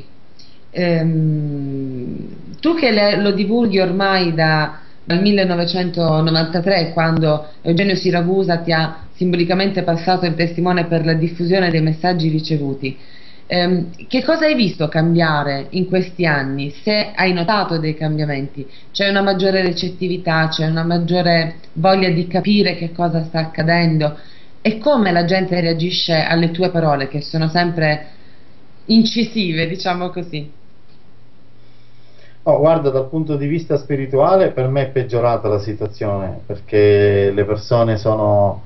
Tu che lo divulghi ormai dal 1993, quando Eugenio Siragusa ti ha simbolicamente passato il testimone per la diffusione dei messaggi ricevuti, che cosa hai visto cambiare in questi anni? Se hai notato dei cambiamenti, c'è una maggiore recettività, c'è una maggiore voglia di capire che cosa sta accadendo, e come la gente reagisce alle tue parole, che sono sempre incisive, diciamo così? Oh, guarda, dal punto di vista spirituale per me è peggiorata la situazione, perché le persone sono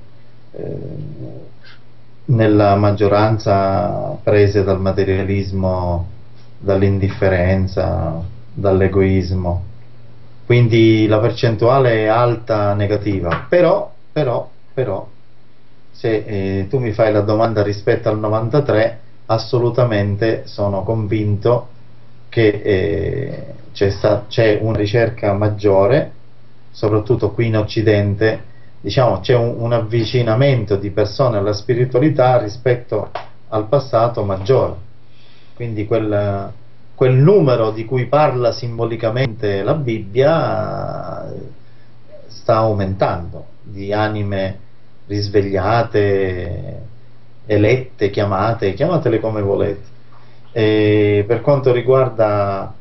nella maggioranza prese dal materialismo, dall'indifferenza, dall'egoismo, quindi la percentuale è alta negativa. Però se tu mi fai la domanda rispetto al 93, assolutamente sono convinto che c'è una ricerca maggiore, soprattutto qui in Occidente, diciamo c'è un avvicinamento di persone alla spiritualità rispetto al passato maggiore, quindi quel numero di cui parla simbolicamente la Bibbia sta aumentando, di anime risvegliate, elette, chiamatele come volete. E per quanto riguarda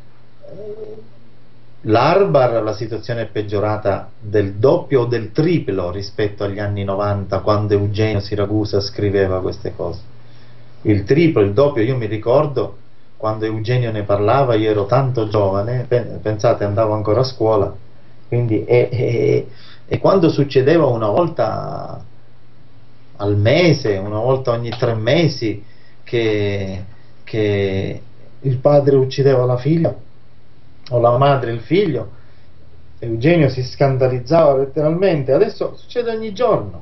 l'Arbar, la situazione è peggiorata del doppio o del triplo rispetto agli anni 90, quando Eugenio Siragusa scriveva queste cose. Il triplo, il doppio. Io mi ricordo quando Eugenio ne parlava, io ero tanto giovane, pensate, andavo ancora a scuola, quindi e quando succedeva una volta al mese, una volta ogni 3 mesi, che il padre uccideva la figlia o la madre il figlio, Eugenio si scandalizzava letteralmente. Adesso succede ogni giorno,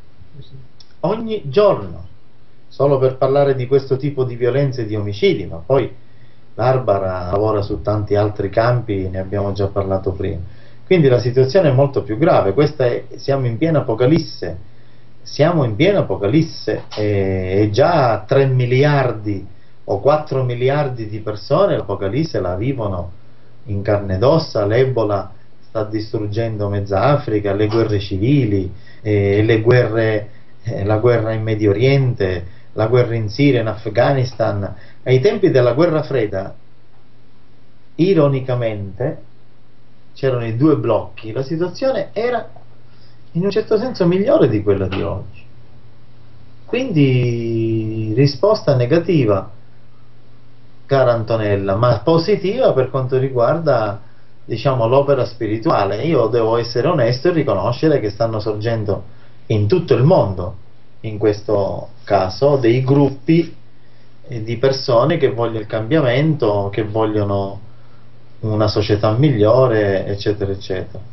solo per parlare di questo tipo di violenze e di omicidi, ma poi l'Arbara lavora su tanti altri campi, ne abbiamo già parlato prima, quindi la situazione è molto più grave. Siamo in piena apocalisse, e già 3 miliardi o 4 miliardi di persone l'apocalisse la vivono in carne ed ossa, l'Ebola sta distruggendo mezza Africa, le guerre civili, la guerra in Medio Oriente, la guerra in Siria, in Afghanistan. Ai tempi della guerra fredda, ironicamente, c'erano i due blocchi, la situazione era in un certo senso migliore di quella di oggi. Quindi risposta negativa, cara Antonella, ma positiva per quanto riguarda, diciamo, l'opera spirituale. Io devo essere onesto e riconoscere che stanno sorgendo in tutto il mondo, in questo caso, dei gruppi di persone che vogliono il cambiamento, che vogliono una società migliore, eccetera, eccetera.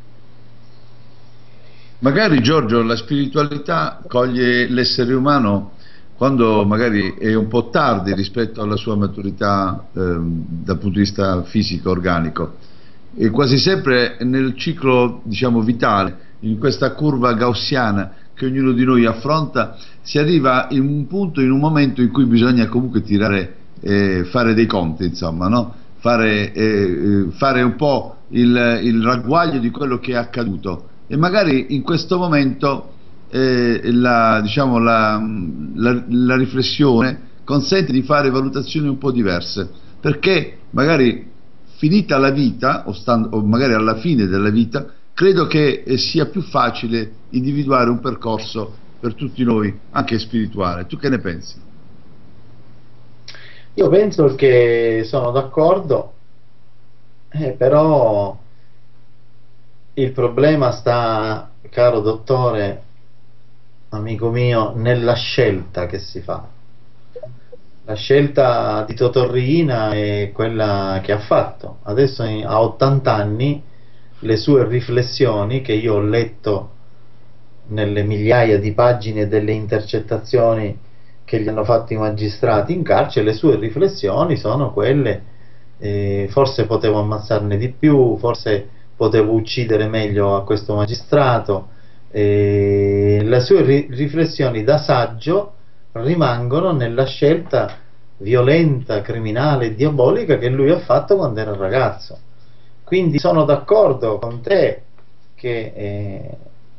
Magari, Giorgio, la spiritualità coglie l'essere umano quando magari è un po' tardi rispetto alla sua maturità dal punto di vista fisico, organico, e quasi sempre nel ciclo, diciamo, vitale, in questa curva gaussiana che ognuno di noi affronta, si arriva in un punto, in un momento in cui bisogna comunque fare dei conti, insomma, no? Fare un po' il ragguaglio di quello che è accaduto, e magari in questo momento la riflessione consente di fare valutazioni un po' diverse, perché magari finita la vita o magari alla fine della vita, credo che sia più facile individuare un percorso per tutti noi, anche spirituale. Tu che ne pensi? Io penso che sono d'accordo, però il problema sta, caro dottore, amico mio, nella scelta che si fa. La scelta di Totorrina è quella che ha fatto. Adesso a 80 anni le sue riflessioni, che io ho letto nelle migliaia di pagine delle intercettazioni che gli hanno fatto i magistrati in carcere, le sue riflessioni sono quelle, forse potevo ammazzarne di più, forse potevo uccidere meglio a questo magistrato. Le sue riflessioni da saggio rimangono nella scelta violenta, criminale e diabolica che lui ha fatto quando era ragazzo. Quindi sono d'accordo con te che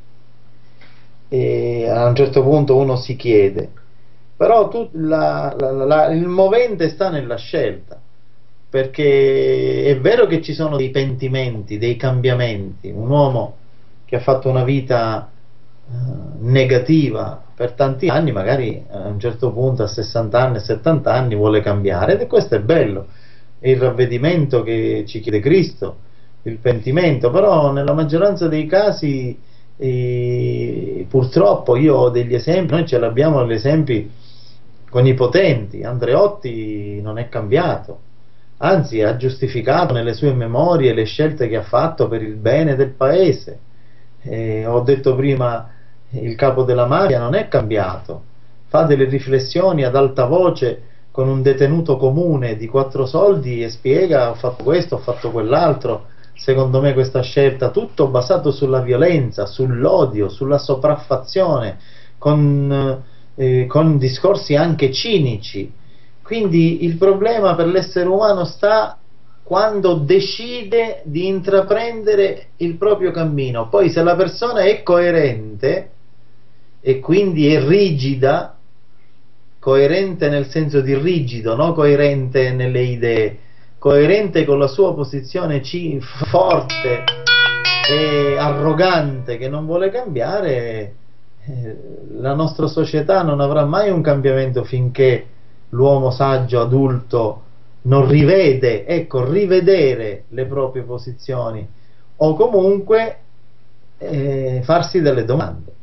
a un certo punto uno si chiede, però il movente sta nella scelta, perché è vero che ci sono dei pentimenti, dei cambiamenti. Un uomo che ha fatto una vita negativa per tanti anni, magari a un certo punto a 60 anni, 70 anni vuole cambiare, e questo è bello, è il ravvedimento che ci chiede Cristo, il pentimento. Però nella maggioranza dei casi purtroppo, io ho degli esempi, noi ce l'abbiamo gli esempi con i potenti. Andreotti non è cambiato, anzi ha giustificato nelle sue memorie le scelte che ha fatto per il bene del paese. Ho detto prima, il capo della mafia non è cambiato, fa delle riflessioni ad alta voce con un detenuto comune di 4 soldi e spiega: ho fatto questo, ho fatto quell'altro. Secondo me questa scelta, tutto basato sulla violenza, sull'odio, sulla sopraffazione, con discorsi anche cinici. Quindi il problema per l'essere umano sta quando decide di intraprendere il proprio cammino. Poi se la persona è coerente e quindi è rigida, coerente nel senso di rigido, no coerente nelle idee, coerente con la sua posizione forte e arrogante, che non vuole cambiare, la nostra società non avrà mai un cambiamento finché l'uomo saggio, adulto, non rivede, ecco, rivedere le proprie posizioni, o comunque farsi delle domande.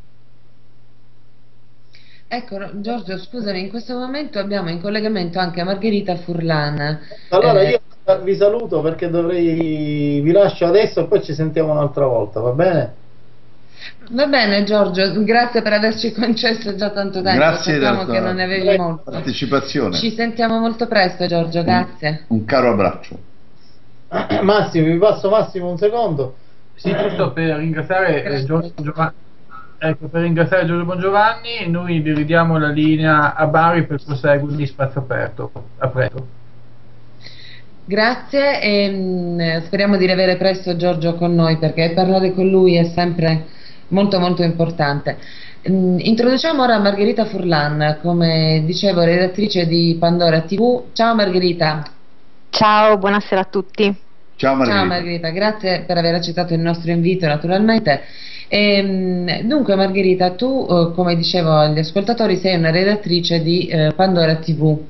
Ecco, Giorgio, scusami, in questo momento abbiamo in collegamento anche Margherita Furlan. Allora io vi saluto, perché vi lascio adesso e poi ci sentiamo un'altra volta, va bene? Va bene, Giorgio, grazie per averci concesso già tanto tempo. Grazie sappiamo che non ne avevi molto. Partecipazione. Ci sentiamo molto presto, Giorgio, grazie. Un caro abbraccio. Massimo, vi passo Massimo un secondo. Sì, giusto per ringraziare Giorgio Giovanni. Ecco, per ringraziare Giorgio Bongiovanni, noi vi ridiamo la linea a Bari per proseguire di Spazio Aperto. A presto. Grazie e speriamo di riavere presto Giorgio con noi, perché parlare con lui è sempre molto molto importante. Introduciamo ora Margherita Furlan, come dicevo, redattrice di Pandora TV. Ciao Margherita. Ciao, buonasera a tutti. Ciao Margherita. Ciao Margherita, grazie per aver accettato il nostro invito naturalmente. Dunque Margherita, tu come dicevo agli ascoltatori sei una redattrice di Pandora TV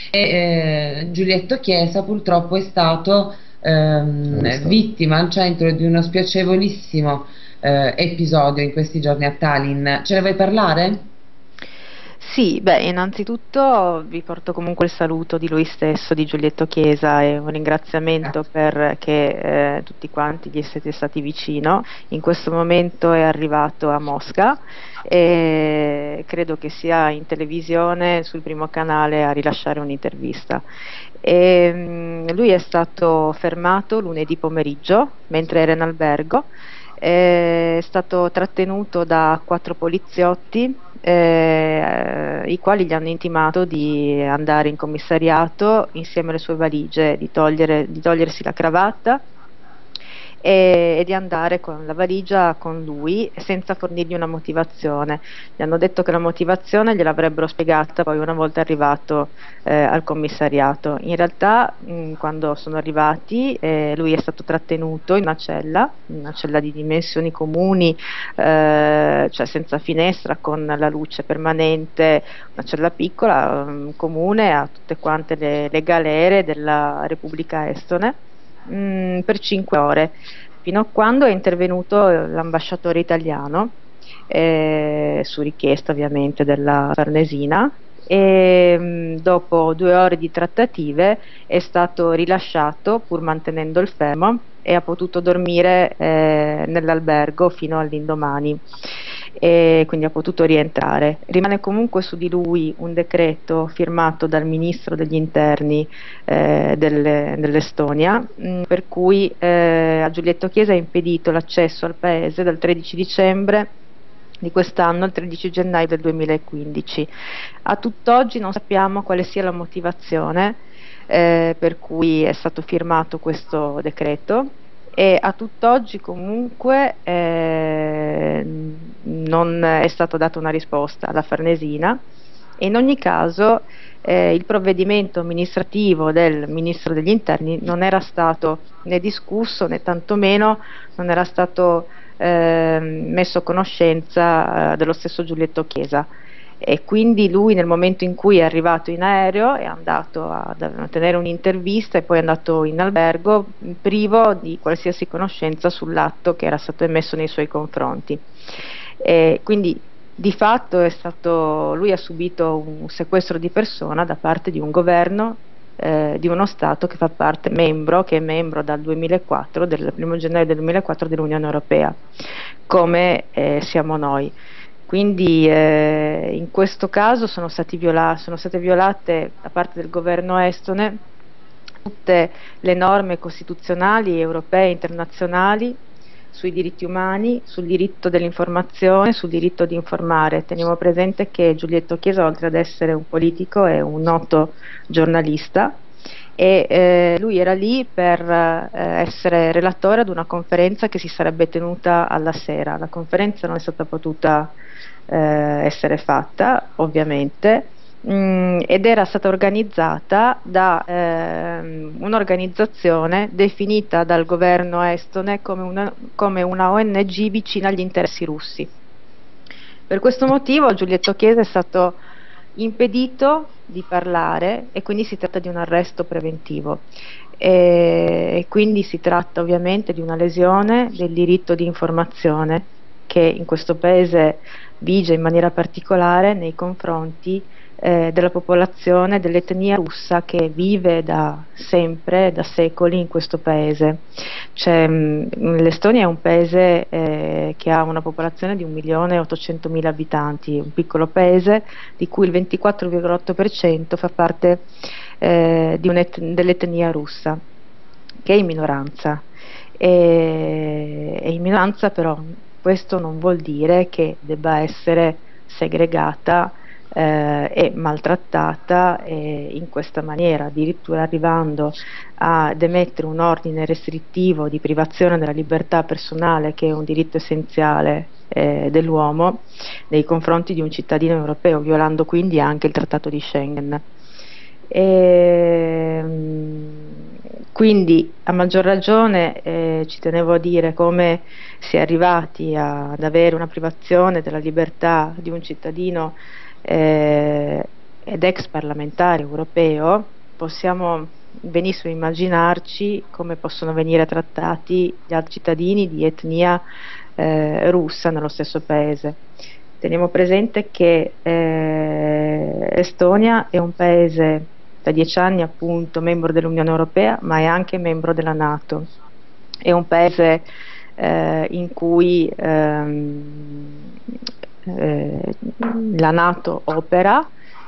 e Giulietto Chiesa purtroppo è stato vittima al centro di uno spiacevolissimo episodio in questi giorni a Tallinn. Ce ne vuoi parlare? Sì, beh, innanzitutto vi porto comunque il saluto di lui stesso, di Giulietto Chiesa, e un ringraziamento perché tutti quanti gli siete stati vicino. In questo momento è arrivato a Mosca e credo che sia in televisione sul primo canale a rilasciare un'intervista. Lui è stato fermato lunedì pomeriggio mentre era in albergo, è stato trattenuto da 4 poliziotti, i quali gli hanno intimato di andare in commissariato insieme alle sue valigie, di togliersi la cravatta e di andare con la valigia con lui senza fornirgli una motivazione. Gli hanno detto che la motivazione gliel'avrebbero spiegata poi una volta arrivato al commissariato. In realtà quando sono arrivati lui è stato trattenuto in una cella di dimensioni comuni, cioè senza finestra, con la luce permanente, una cella piccola, comune a tutte quante le galere della Repubblica Estone, per 5 ore, fino a quando è intervenuto l'ambasciatore italiano, su richiesta ovviamente della Farnesina, e dopo 2 ore di trattative è stato rilasciato pur mantenendo il fermo e ha potuto dormire nell'albergo fino all'indomani, e quindi ha potuto rientrare. Rimane comunque su di lui un decreto firmato dal ministro degli interni dell'Estonia, per cui a Giulietto Chiesa è impedito l'accesso al paese dal 13 dicembre di quest'anno al 13 gennaio del 2015. A tutt'oggi non sappiamo quale sia la motivazione per cui è stato firmato questo decreto, e a tutt'oggi comunque non è stata data una risposta alla Farnesina, e in ogni caso il provvedimento amministrativo del Ministro degli Interni non era stato né discusso né tantomeno non era stato messo a conoscenza dello stesso Giulietto Chiesa, e quindi lui nel momento in cui è arrivato in aereo è andato a tenere un'intervista e poi è andato in albergo privo di qualsiasi conoscenza sull'atto che era stato emesso nei suoi confronti, e quindi di fatto lui ha subito un sequestro di persona da parte di un governo di uno Stato che che è membro dal 2004, del 1 gennaio del 2004 dell'Unione Europea, come siamo noi. Quindi in questo caso sono state violate da parte del governo estone tutte le norme costituzionali, europee e internazionali sui diritti umani, sul diritto dell'informazione, sul diritto di informare. Teniamo presente che Giulietto Chiesa, oltre ad essere un politico, è un noto giornalista, e lui era lì per essere relatore ad una conferenza che si sarebbe tenuta alla sera. La conferenza non è stata potuta essere fatta, ovviamente, ed era stata organizzata da un'organizzazione definita dal governo estone come una ONG vicina agli interessi russi. Per questo motivo Giulietto Chiesa è stato impedito di parlare, e quindi si tratta di un arresto preventivo, e quindi si tratta ovviamente di una lesione del diritto di informazione che in questo paese vige in maniera particolare nei confronti della popolazione dell'etnia russa che vive da sempre, da secoli in questo paese. L'Estonia è un paese che ha una popolazione di 1.800.000 abitanti, un piccolo paese di cui il 24,8% fa parte dell'etnia russa, che è in minoranza. E in minoranza, però questo non vuol dire che debba essere segregata e maltrattata in questa maniera, addirittura arrivando ad emettere un ordine restrittivo di privazione della libertà personale, che è un diritto essenziale dell'uomo, nei confronti di un cittadino europeo, violando quindi anche il Trattato di Schengen. Quindi a maggior ragione ci tenevo a dire come si è arrivati ad avere una privazione della libertà di un cittadino ed ex parlamentare europeo. Possiamo benissimo immaginarci come possono venire trattati gli altri cittadini di etnia russa nello stesso paese. Teniamo presente che Estonia è un paese da 10 anni appunto membro dell'Unione Europea, ma è anche membro della NATO. È un paese in cui la NATO opera,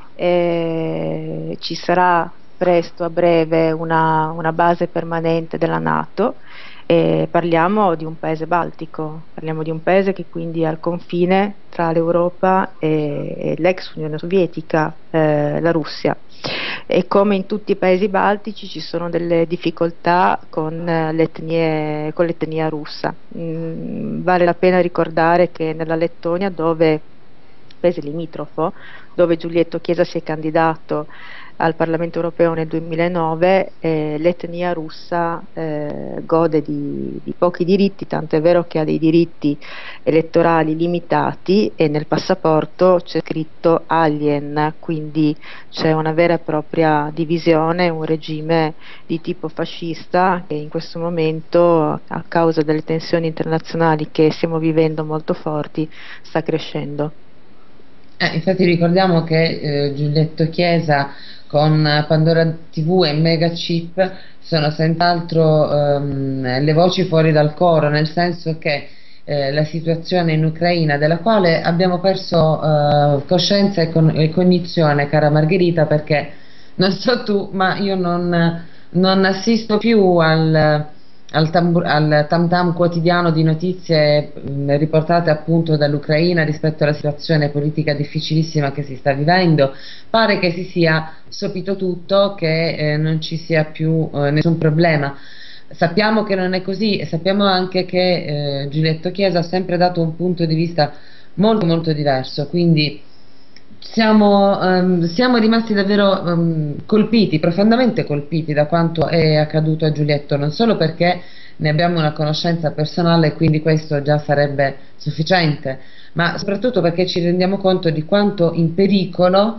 ci sarà presto, a breve, una base permanente della NATO. Parliamo di un paese baltico, parliamo di un paese che quindi è al confine tra l'Europa e l'ex Unione Sovietica, la Russia. E come in tutti i paesi baltici ci sono delle difficoltà con l'etnia russa. Vale la pena ricordare che nella Lettonia, paese limitrofo, dove Giulietto Chiesa si è candidato al Parlamento europeo nel 2009, l'etnia russa gode di pochi diritti, tanto è vero che ha dei diritti elettorali limitati e nel passaporto c'è scritto alien, quindi c'è una vera e propria divisione, un regime di tipo fascista che in questo momento, a causa delle tensioni internazionali che stiamo vivendo molto forti, sta crescendo. Infatti ricordiamo che Giulietto Chiesa con Pandora TV e Megachip sono senz'altro le voci fuori dal coro, nel senso che la situazione in Ucraina, della quale abbiamo perso coscienza e cognizione, cara Margherita, perché non so tu, ma io non assisto più al tam tam quotidiano di notizie riportate appunto dall'Ucraina rispetto alla situazione politica difficilissima che si sta vivendo. Pare che si sia sopito tutto, che non ci sia più nessun problema. Sappiamo che non è così e sappiamo anche che Giulietto Chiesa ha sempre dato un punto di vista molto molto diverso, quindi siamo rimasti davvero colpiti, profondamente colpiti da quanto è accaduto a Giulietto, non solo perché ne abbiamo una conoscenza personale e quindi questo già sarebbe sufficiente, ma soprattutto perché ci rendiamo conto di quanto in pericolo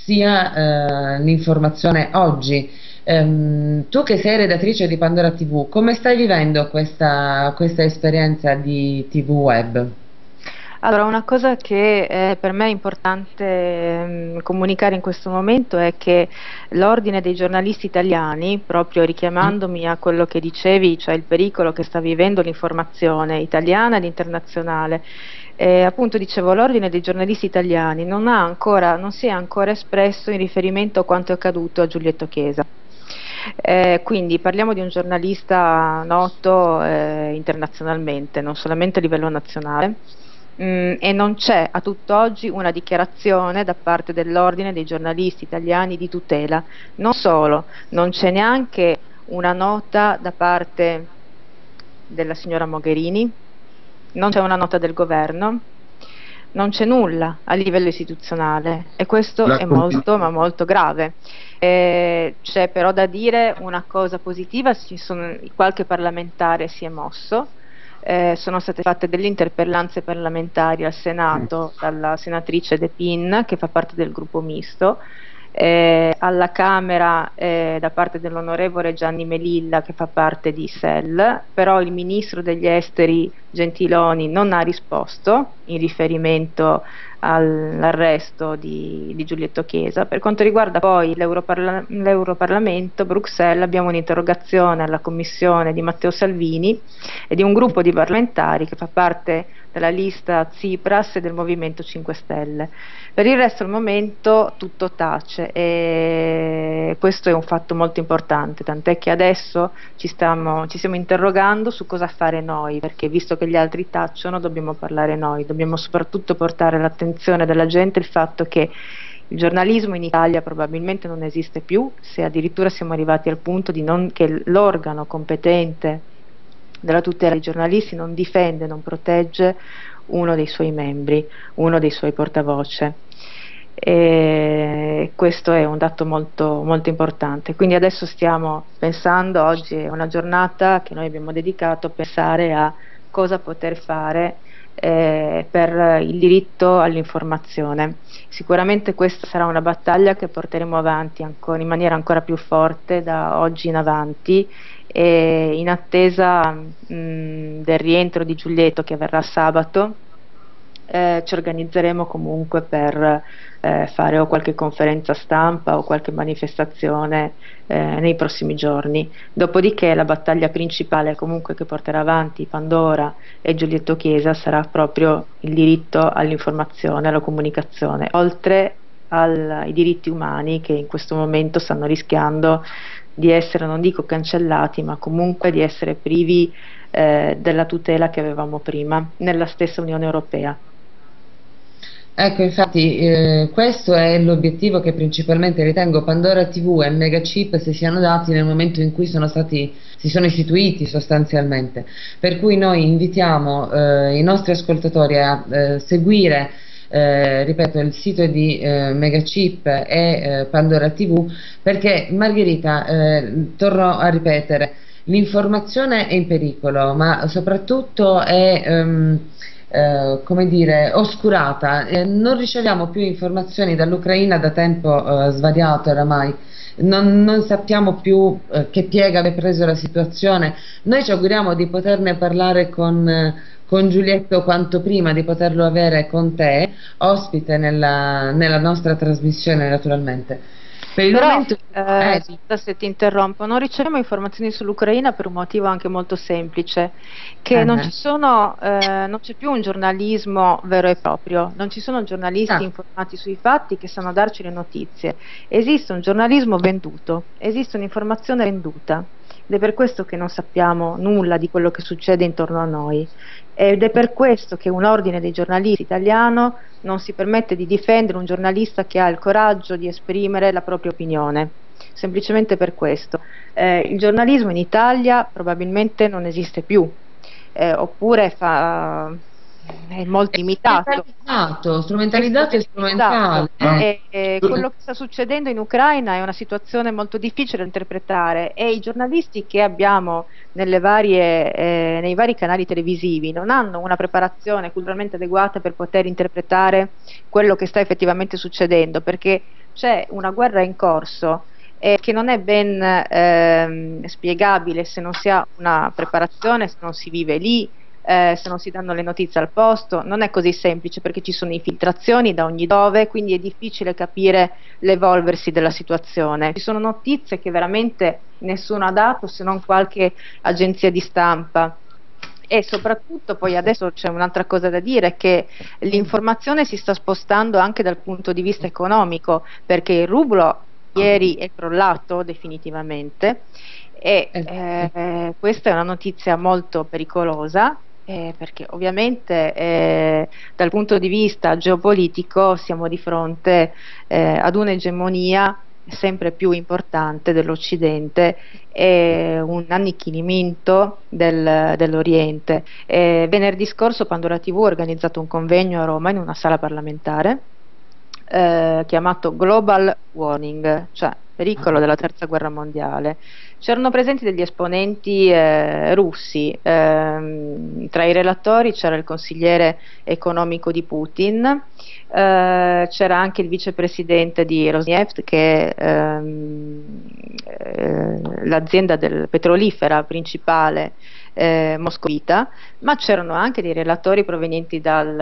sia l'informazione oggi. Tu che sei redattrice di Pandora TV, come stai vivendo questa esperienza di TV web? Allora, una cosa che per me è importante comunicare in questo momento è che l'Ordine dei giornalisti italiani, proprio richiamandomi a quello che dicevi, cioè il pericolo che sta vivendo l'informazione italiana ed internazionale, appunto dicevo, l'Ordine dei giornalisti italiani non si è ancora espresso in riferimento a quanto è accaduto a Giulietto Chiesa. Quindi parliamo di un giornalista noto internazionalmente, non solamente a livello nazionale. E non c'è a tutt'oggi una dichiarazione da parte dell'Ordine dei giornalisti italiani di tutela. Non solo, non c'è neanche una nota da parte della signora Mogherini, non c'è una nota del governo, non c'è nulla a livello istituzionale e questo è molto ma molto grave. C'è però da dire una cosa positiva, qualche parlamentare si è mosso. Sono state fatte delle interpellanze parlamentari al Senato dalla senatrice De Pin, che fa parte del gruppo misto, alla Camera da parte dell'onorevole Gianni Melilla, che fa parte di SEL, però il ministro degli esteri Gentiloni non ha risposto in riferimento all'arresto di Giulietto Chiesa. Per quanto riguarda poi l'Europarlamento, Bruxelles, abbiamo un'interrogazione alla Commissione di Matteo Salvini e di un gruppo di parlamentari che fa parte della lista Tsipras e del Movimento 5 Stelle. Per il resto al momento tutto tace e questo è un fatto molto importante, tant'è che adesso ci stiamo interrogando su cosa fare noi, perché visto che gli altri tacciono dobbiamo parlare noi, dobbiamo soprattutto portare all'attenzione della gente il fatto che Il giornalismo in Italia probabilmente non esiste più, se addirittura siamo arrivati al punto che l'organo competente della tutela dei giornalisti non difende, non protegge uno dei suoi membri, uno dei suoi portavoce. E questo è un dato molto, molto importante. Quindi adesso stiamo pensando, oggi è una giornata che noi abbiamo dedicato a pensare a cosa poter fare per il diritto all'informazione. Sicuramente questa sarà una battaglia che porteremo avanti in maniera ancora più forte da oggi in avanti, e in attesa del rientro di Giulietto, che avverrà sabato, ci organizzeremo comunque per fare o qualche conferenza stampa o qualche manifestazione nei prossimi giorni. Dopodiché la battaglia principale comunque che porterà avanti Pandora e Giulietto Chiesa sarà proprio il diritto all'informazione, alla comunicazione, oltre ai diritti umani che in questo momento stanno rischiando di essere, non dico cancellati, ma comunque di essere privi della tutela che avevamo prima nella stessa Unione Europea. Ecco, infatti questo è l'obiettivo che principalmente ritengo Pandora TV e Megachip si siano dati nel momento in cui si sono istituiti sostanzialmente, per cui noi invitiamo i nostri ascoltatori a seguire, ripeto, il sito di Megachip e Pandora TV, perché Margherita, torno a ripetere, l'informazione è in pericolo, ma soprattutto è come dire, oscurata. Non riceviamo più informazioni dall'Ucraina da tempo svariato oramai. Non sappiamo più che piega abbia preso la situazione. Noi ci auguriamo di poterne parlare con Giulietto quanto prima, di poterlo avere con te ospite nella nostra trasmissione, naturalmente. Per il momento, scusa se ti interrompo, non riceviamo informazioni sull'Ucraina per un motivo anche molto semplice, che non c'è più un giornalismo vero e proprio, non ci sono giornalisti informati sui fatti che sanno darci le notizie, esiste un giornalismo venduto, esiste un'informazione venduta, ed è per questo che non sappiamo nulla di quello che succede intorno a noi, ed è per questo che un ordine dei giornalisti italiano non si permette di difendere un giornalista che ha il coraggio di esprimere la propria opinione, semplicemente per questo. Il giornalismo in Italia probabilmente non esiste più, oppure è molto limitato, strumentalizzato e strumentale. E quello che sta succedendo in Ucraina è una situazione molto difficile da interpretare, e i giornalisti che abbiamo nei vari canali televisivi non hanno una preparazione culturalmente adeguata per poter interpretare quello che sta effettivamente succedendo, perché c'è una guerra in corso che non è ben spiegabile se non si ha una preparazione, se non si vive lì, se non si danno le notizie al posto. Non è così semplice, perché ci sono infiltrazioni da ogni dove, quindi è difficile capire l'evolversi della situazione. Ci sono notizie che veramente nessuno ha dato, se non qualche agenzia di stampa. E soprattutto poi adesso c'è un'altra cosa da dire, che l'informazione si sta spostando anche dal punto di vista economico, perché il rublo ieri è crollato definitivamente, e questa è una notizia molto pericolosa, perché ovviamente dal punto di vista geopolitico siamo di fronte ad un'egemonia sempre più importante dell'Occidente e un annichilimento dell'Oriente. Venerdì scorso Pandora TV ha organizzato un convegno a Roma in una sala parlamentare chiamato Global Warning, cioè pericolo della terza guerra mondiale. C'erano presenti degli esponenti russi, tra i relatori c'era il consigliere economico di Putin, c'era anche il vicepresidente di Rosneft, che è l'azienda petrolifera principale moscovita, ma c'erano anche dei relatori provenienti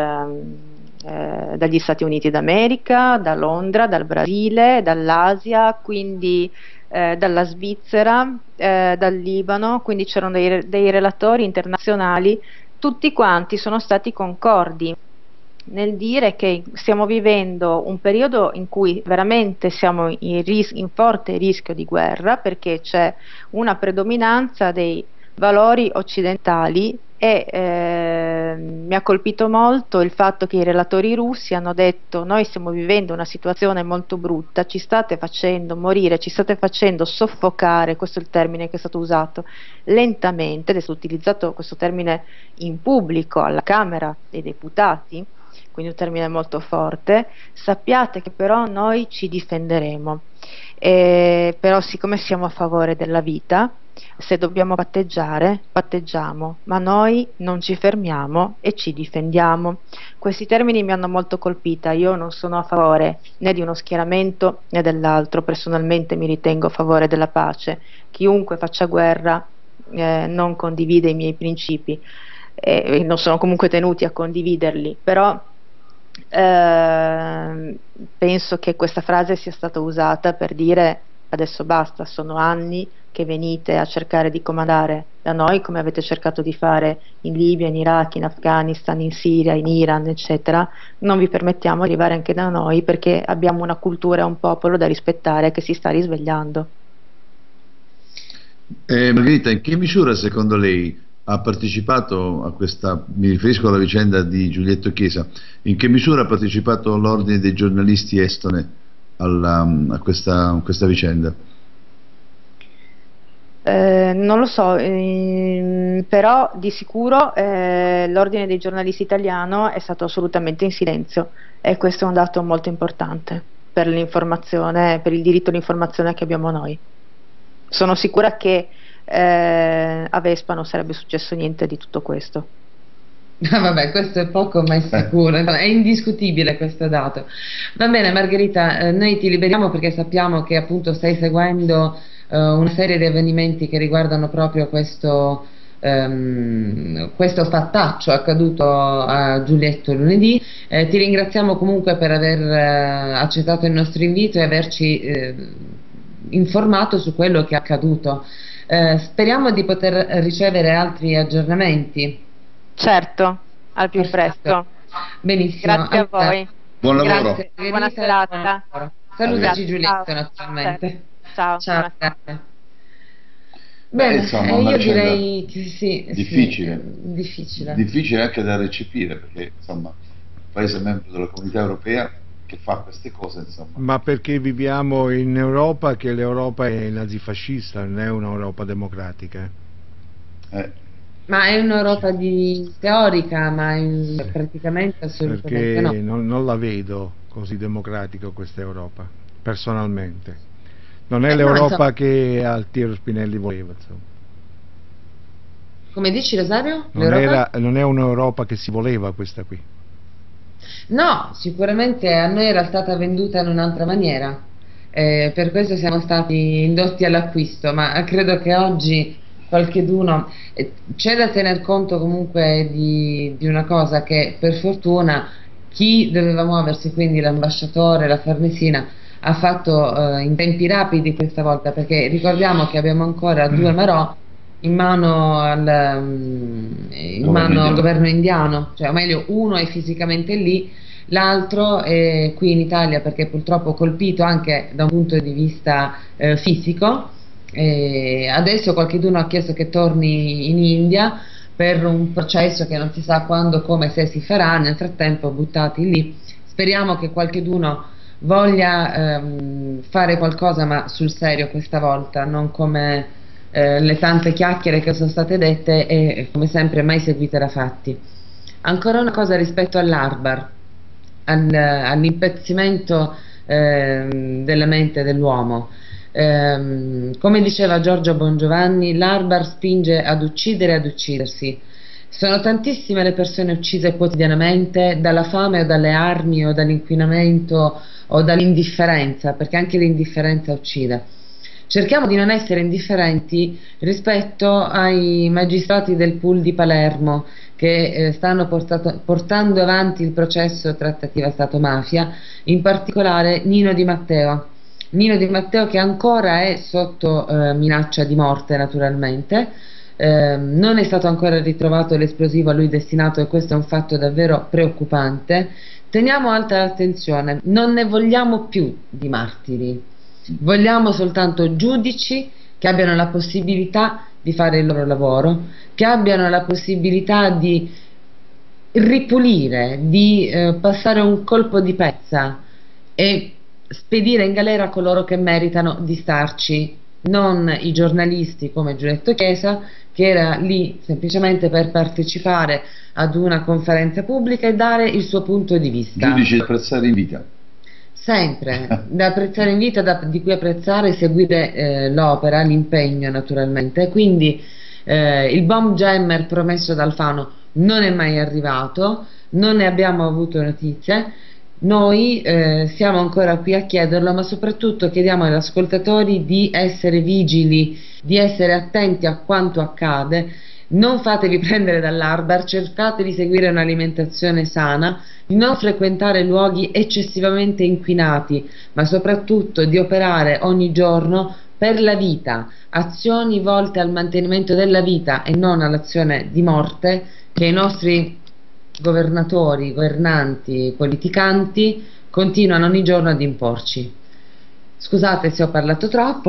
dagli Stati Uniti d'America, da Londra, dal Brasile, dall'Asia, quindi dalla Svizzera, dal Libano, quindi c'erano dei relatori internazionali. Tutti quanti sono stati concordi nel dire che stiamo vivendo un periodo in cui veramente siamo in forte rischio di guerra, perché c'è una predominanza dei valori occidentali e mi ha colpito molto il fatto che i relatori russi hanno detto: noi stiamo vivendo una situazione molto brutta, ci state facendo morire, ci state facendo soffocare, questo è il termine che è stato usato, lentamente, ed è stato utilizzato questo termine in pubblico alla Camera dei Deputati, quindi un termine molto forte. Sappiate che però noi ci difenderemo, però siccome siamo a favore della vita, se dobbiamo patteggiare, patteggiamo, ma noi non ci fermiamo e ci difendiamo. Questi termini mi hanno molto colpita. Io non sono a favore né di uno schieramento né dell'altro, personalmente mi ritengo a favore della pace. Chiunque faccia guerra non condivide i miei principi, non sono comunque tenuti a condividerli, però penso che questa frase sia stata usata per dire: adesso basta, sono anni che venite a cercare di comandare da noi, come avete cercato di fare in Libia, in Iraq, in Afghanistan, in Siria, in Iran, eccetera. Non vi permettiamo di arrivare anche da noi, perché abbiamo una cultura e un popolo da rispettare che si sta risvegliando. Margherita, in che misura secondo lei ha partecipato a questa, mi riferisco alla vicenda di Giulietto Chiesa, in che misura ha partecipato l'ordine dei giornalisti estone a questa vicenda? Non lo so, però di sicuro l'ordine dei giornalisti italiano è stato assolutamente in silenzio, e questo è un dato molto importante per l'informazione, per il diritto all'informazione che abbiamo noi. Sono sicura che a Vespa non sarebbe successo niente di tutto questo. Vabbè, questo è poco ma è sicuro, è indiscutibile questo dato. Va bene Margherita, noi ti liberiamo perché sappiamo che appunto stai seguendo una serie di avvenimenti che riguardano proprio questo fattaccio accaduto a Giulietto lunedì. Ti ringraziamo comunque per aver accettato il nostro invito e averci informato su quello che è accaduto. Speriamo di poter ricevere altri aggiornamenti. Certo, al più presto. Benissimo. Grazie a voi. Buon lavoro. Grazie. Buona serata. Salutaci Giulietto, naturalmente. Ciao. Ciao. Bene, insomma, io direi che sì, difficile. Difficile. Difficile anche da recepire, perché insomma, un paese membro della Comunità Europea che fa queste cose, insomma. Ma perché viviamo in Europa, che l'Europa è nazifascista, non è un'Europa democratica. Ma è un'Europa teorica, ma praticamente assolutamente perché no. Non la vedo così democratica questa Europa, personalmente. Non è l'Europa che Altiero Spinelli voleva, insomma. Come dici, Rosario? Non è un'Europa che si voleva questa qui. No, sicuramente a noi era stata venduta in un'altra maniera, per questo siamo stati indotti all'acquisto, ma credo che oggi qualcheduno c'è da tener conto comunque di una cosa, che per fortuna chi doveva muoversi, quindi l'ambasciatore, la Farnesina, ha fatto in tempi rapidi questa volta, perché ricordiamo che abbiamo ancora due Marò in mano al governo indiano, cioè, o meglio, uno è fisicamente lì, l'altro è qui in Italia perché purtroppo colpito anche da un punto di vista fisico. Adesso qualcuno ha chiesto che torni in India per un processo che non si sa quando, come, se si farà. Nel frattempo buttati lì. Speriamo che qualcuno voglia fare qualcosa, ma sul serio questa volta, non come le tante chiacchiere che sono state dette e come sempre mai seguite da fatti. Ancora una cosa rispetto all'Arbar, all'impazzimento della mente dell'uomo. Come diceva Giorgio Bongiovanni, l'Arbar spinge ad uccidere e ad uccidersi. Sono tantissime le persone uccise quotidianamente dalla fame o dalle armi o dall'inquinamento o dall'indifferenza, perché anche l'indifferenza uccide. Cerchiamo di non essere indifferenti rispetto ai magistrati del pool di Palermo che stanno portando avanti il processo trattativa Stato-mafia, in particolare Nino Di Matteo. Nino Di Matteo che ancora è sotto minaccia di morte, naturalmente. Non è stato ancora ritrovato l'esplosivo a lui destinato, e questo è un fatto davvero preoccupante. Teniamo alta l'attenzione, non ne vogliamo più di martiri, vogliamo soltanto giudici che abbiano la possibilità di fare il loro lavoro, che abbiano la possibilità di ripulire, di passare un colpo di pezza e spedire in galera coloro che meritano di starci, non i giornalisti come Giulietto Chiesa, che era lì semplicemente per partecipare ad una conferenza pubblica e dare il suo punto di vista. Giudice da apprezzare in vita. Sempre, da apprezzare in vita, di cui apprezzare e seguire l'opera, l'impegno naturalmente. Quindi il bomb jammer promesso da Alfano non è mai arrivato, non ne abbiamo avuto notizie. Noi siamo ancora qui a chiederlo, ma soprattutto chiediamo agli ascoltatori di essere vigili, di essere attenti a quanto accade. Non fatevi prendere dall'Arbar, cercate di seguire un'alimentazione sana, di non frequentare luoghi eccessivamente inquinati, ma soprattutto di operare ogni giorno per la vita, azioni volte al mantenimento della vita e non all'azione di morte che i nostri governatori, governanti, politicanti continuano ogni giorno ad imporci. Scusate se ho parlato troppo.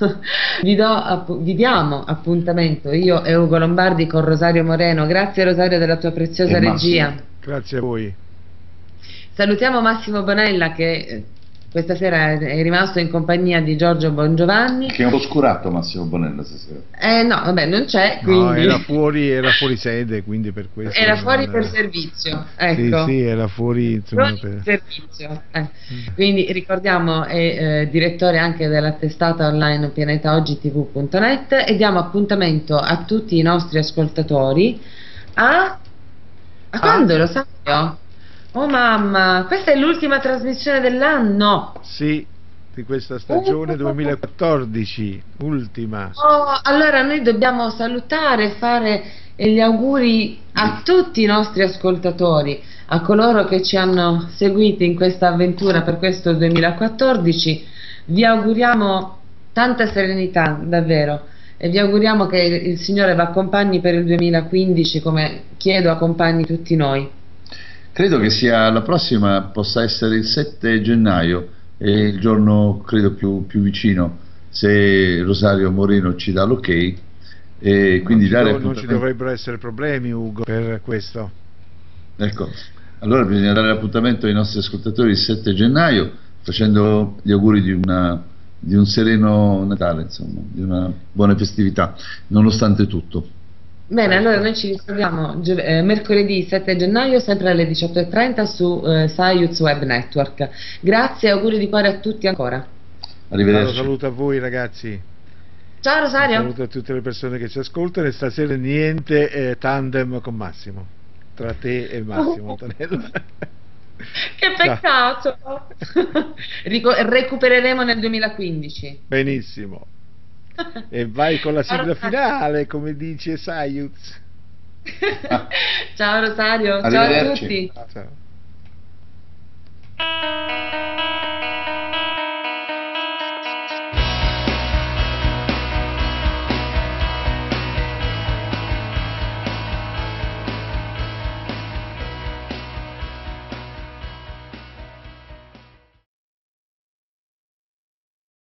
Vi diamo appuntamento, io e Ugo Lombardi, con Rosario Moreno. Grazie Rosario della tua preziosa regia. Grazie a voi. Salutiamo Massimo Bonella che questa sera è rimasto in compagnia di Giorgio Bongiovanni. Che è un po' oscurato Massimo Bonella stasera. No, vabbè, non c'è, quindi... No, era fuori sede, quindi per questo... Era fuori per servizio, ecco. Sì, era fuori, insomma, per servizio. Quindi ricordiamo, è direttore anche della testata online pianetaogitv.net, e diamo appuntamento a tutti i nostri ascoltatori a quando, lo sai? Oh mamma, questa è l'ultima trasmissione dell'anno. Sì, di questa stagione 2014, ultima. Allora noi dobbiamo salutare, fare gli auguri a tutti i nostri ascoltatori, a coloro che ci hanno seguiti in questa avventura per questo 2014. Vi auguriamo tanta serenità, davvero, e vi auguriamo che il Signore vi accompagni per il 2015, come chiedo accompagni tutti noi. Credo che la prossima possa essere il 7 gennaio, è il giorno credo più vicino, se Rosario Moreno ci dà l'ok, e quindi non ci dovrebbero essere problemi, Ugo, per questo. Ecco, allora bisogna dare l'appuntamento ai nostri ascoltatori il 7 gennaio, facendo gli auguri di un sereno Natale, insomma, di una buona festività, nonostante tutto. Bene, allora noi ci ritroviamo mercoledì 7 gennaio, sempre alle 18:30 su Science Web Network. Grazie e auguri di cuore a tutti ancora. Arrivederci. Saluto a voi ragazzi. Ciao Rosario. Saluto a tutte le persone che ci ascoltano, e stasera niente tandem con Massimo, tra te e Massimo Antonello. Che peccato. Recupereremo nel 2015. Benissimo. E vai con la sigla finale, come dice Sayuz. Ciao Rosario, ciao a tutti. Ciao.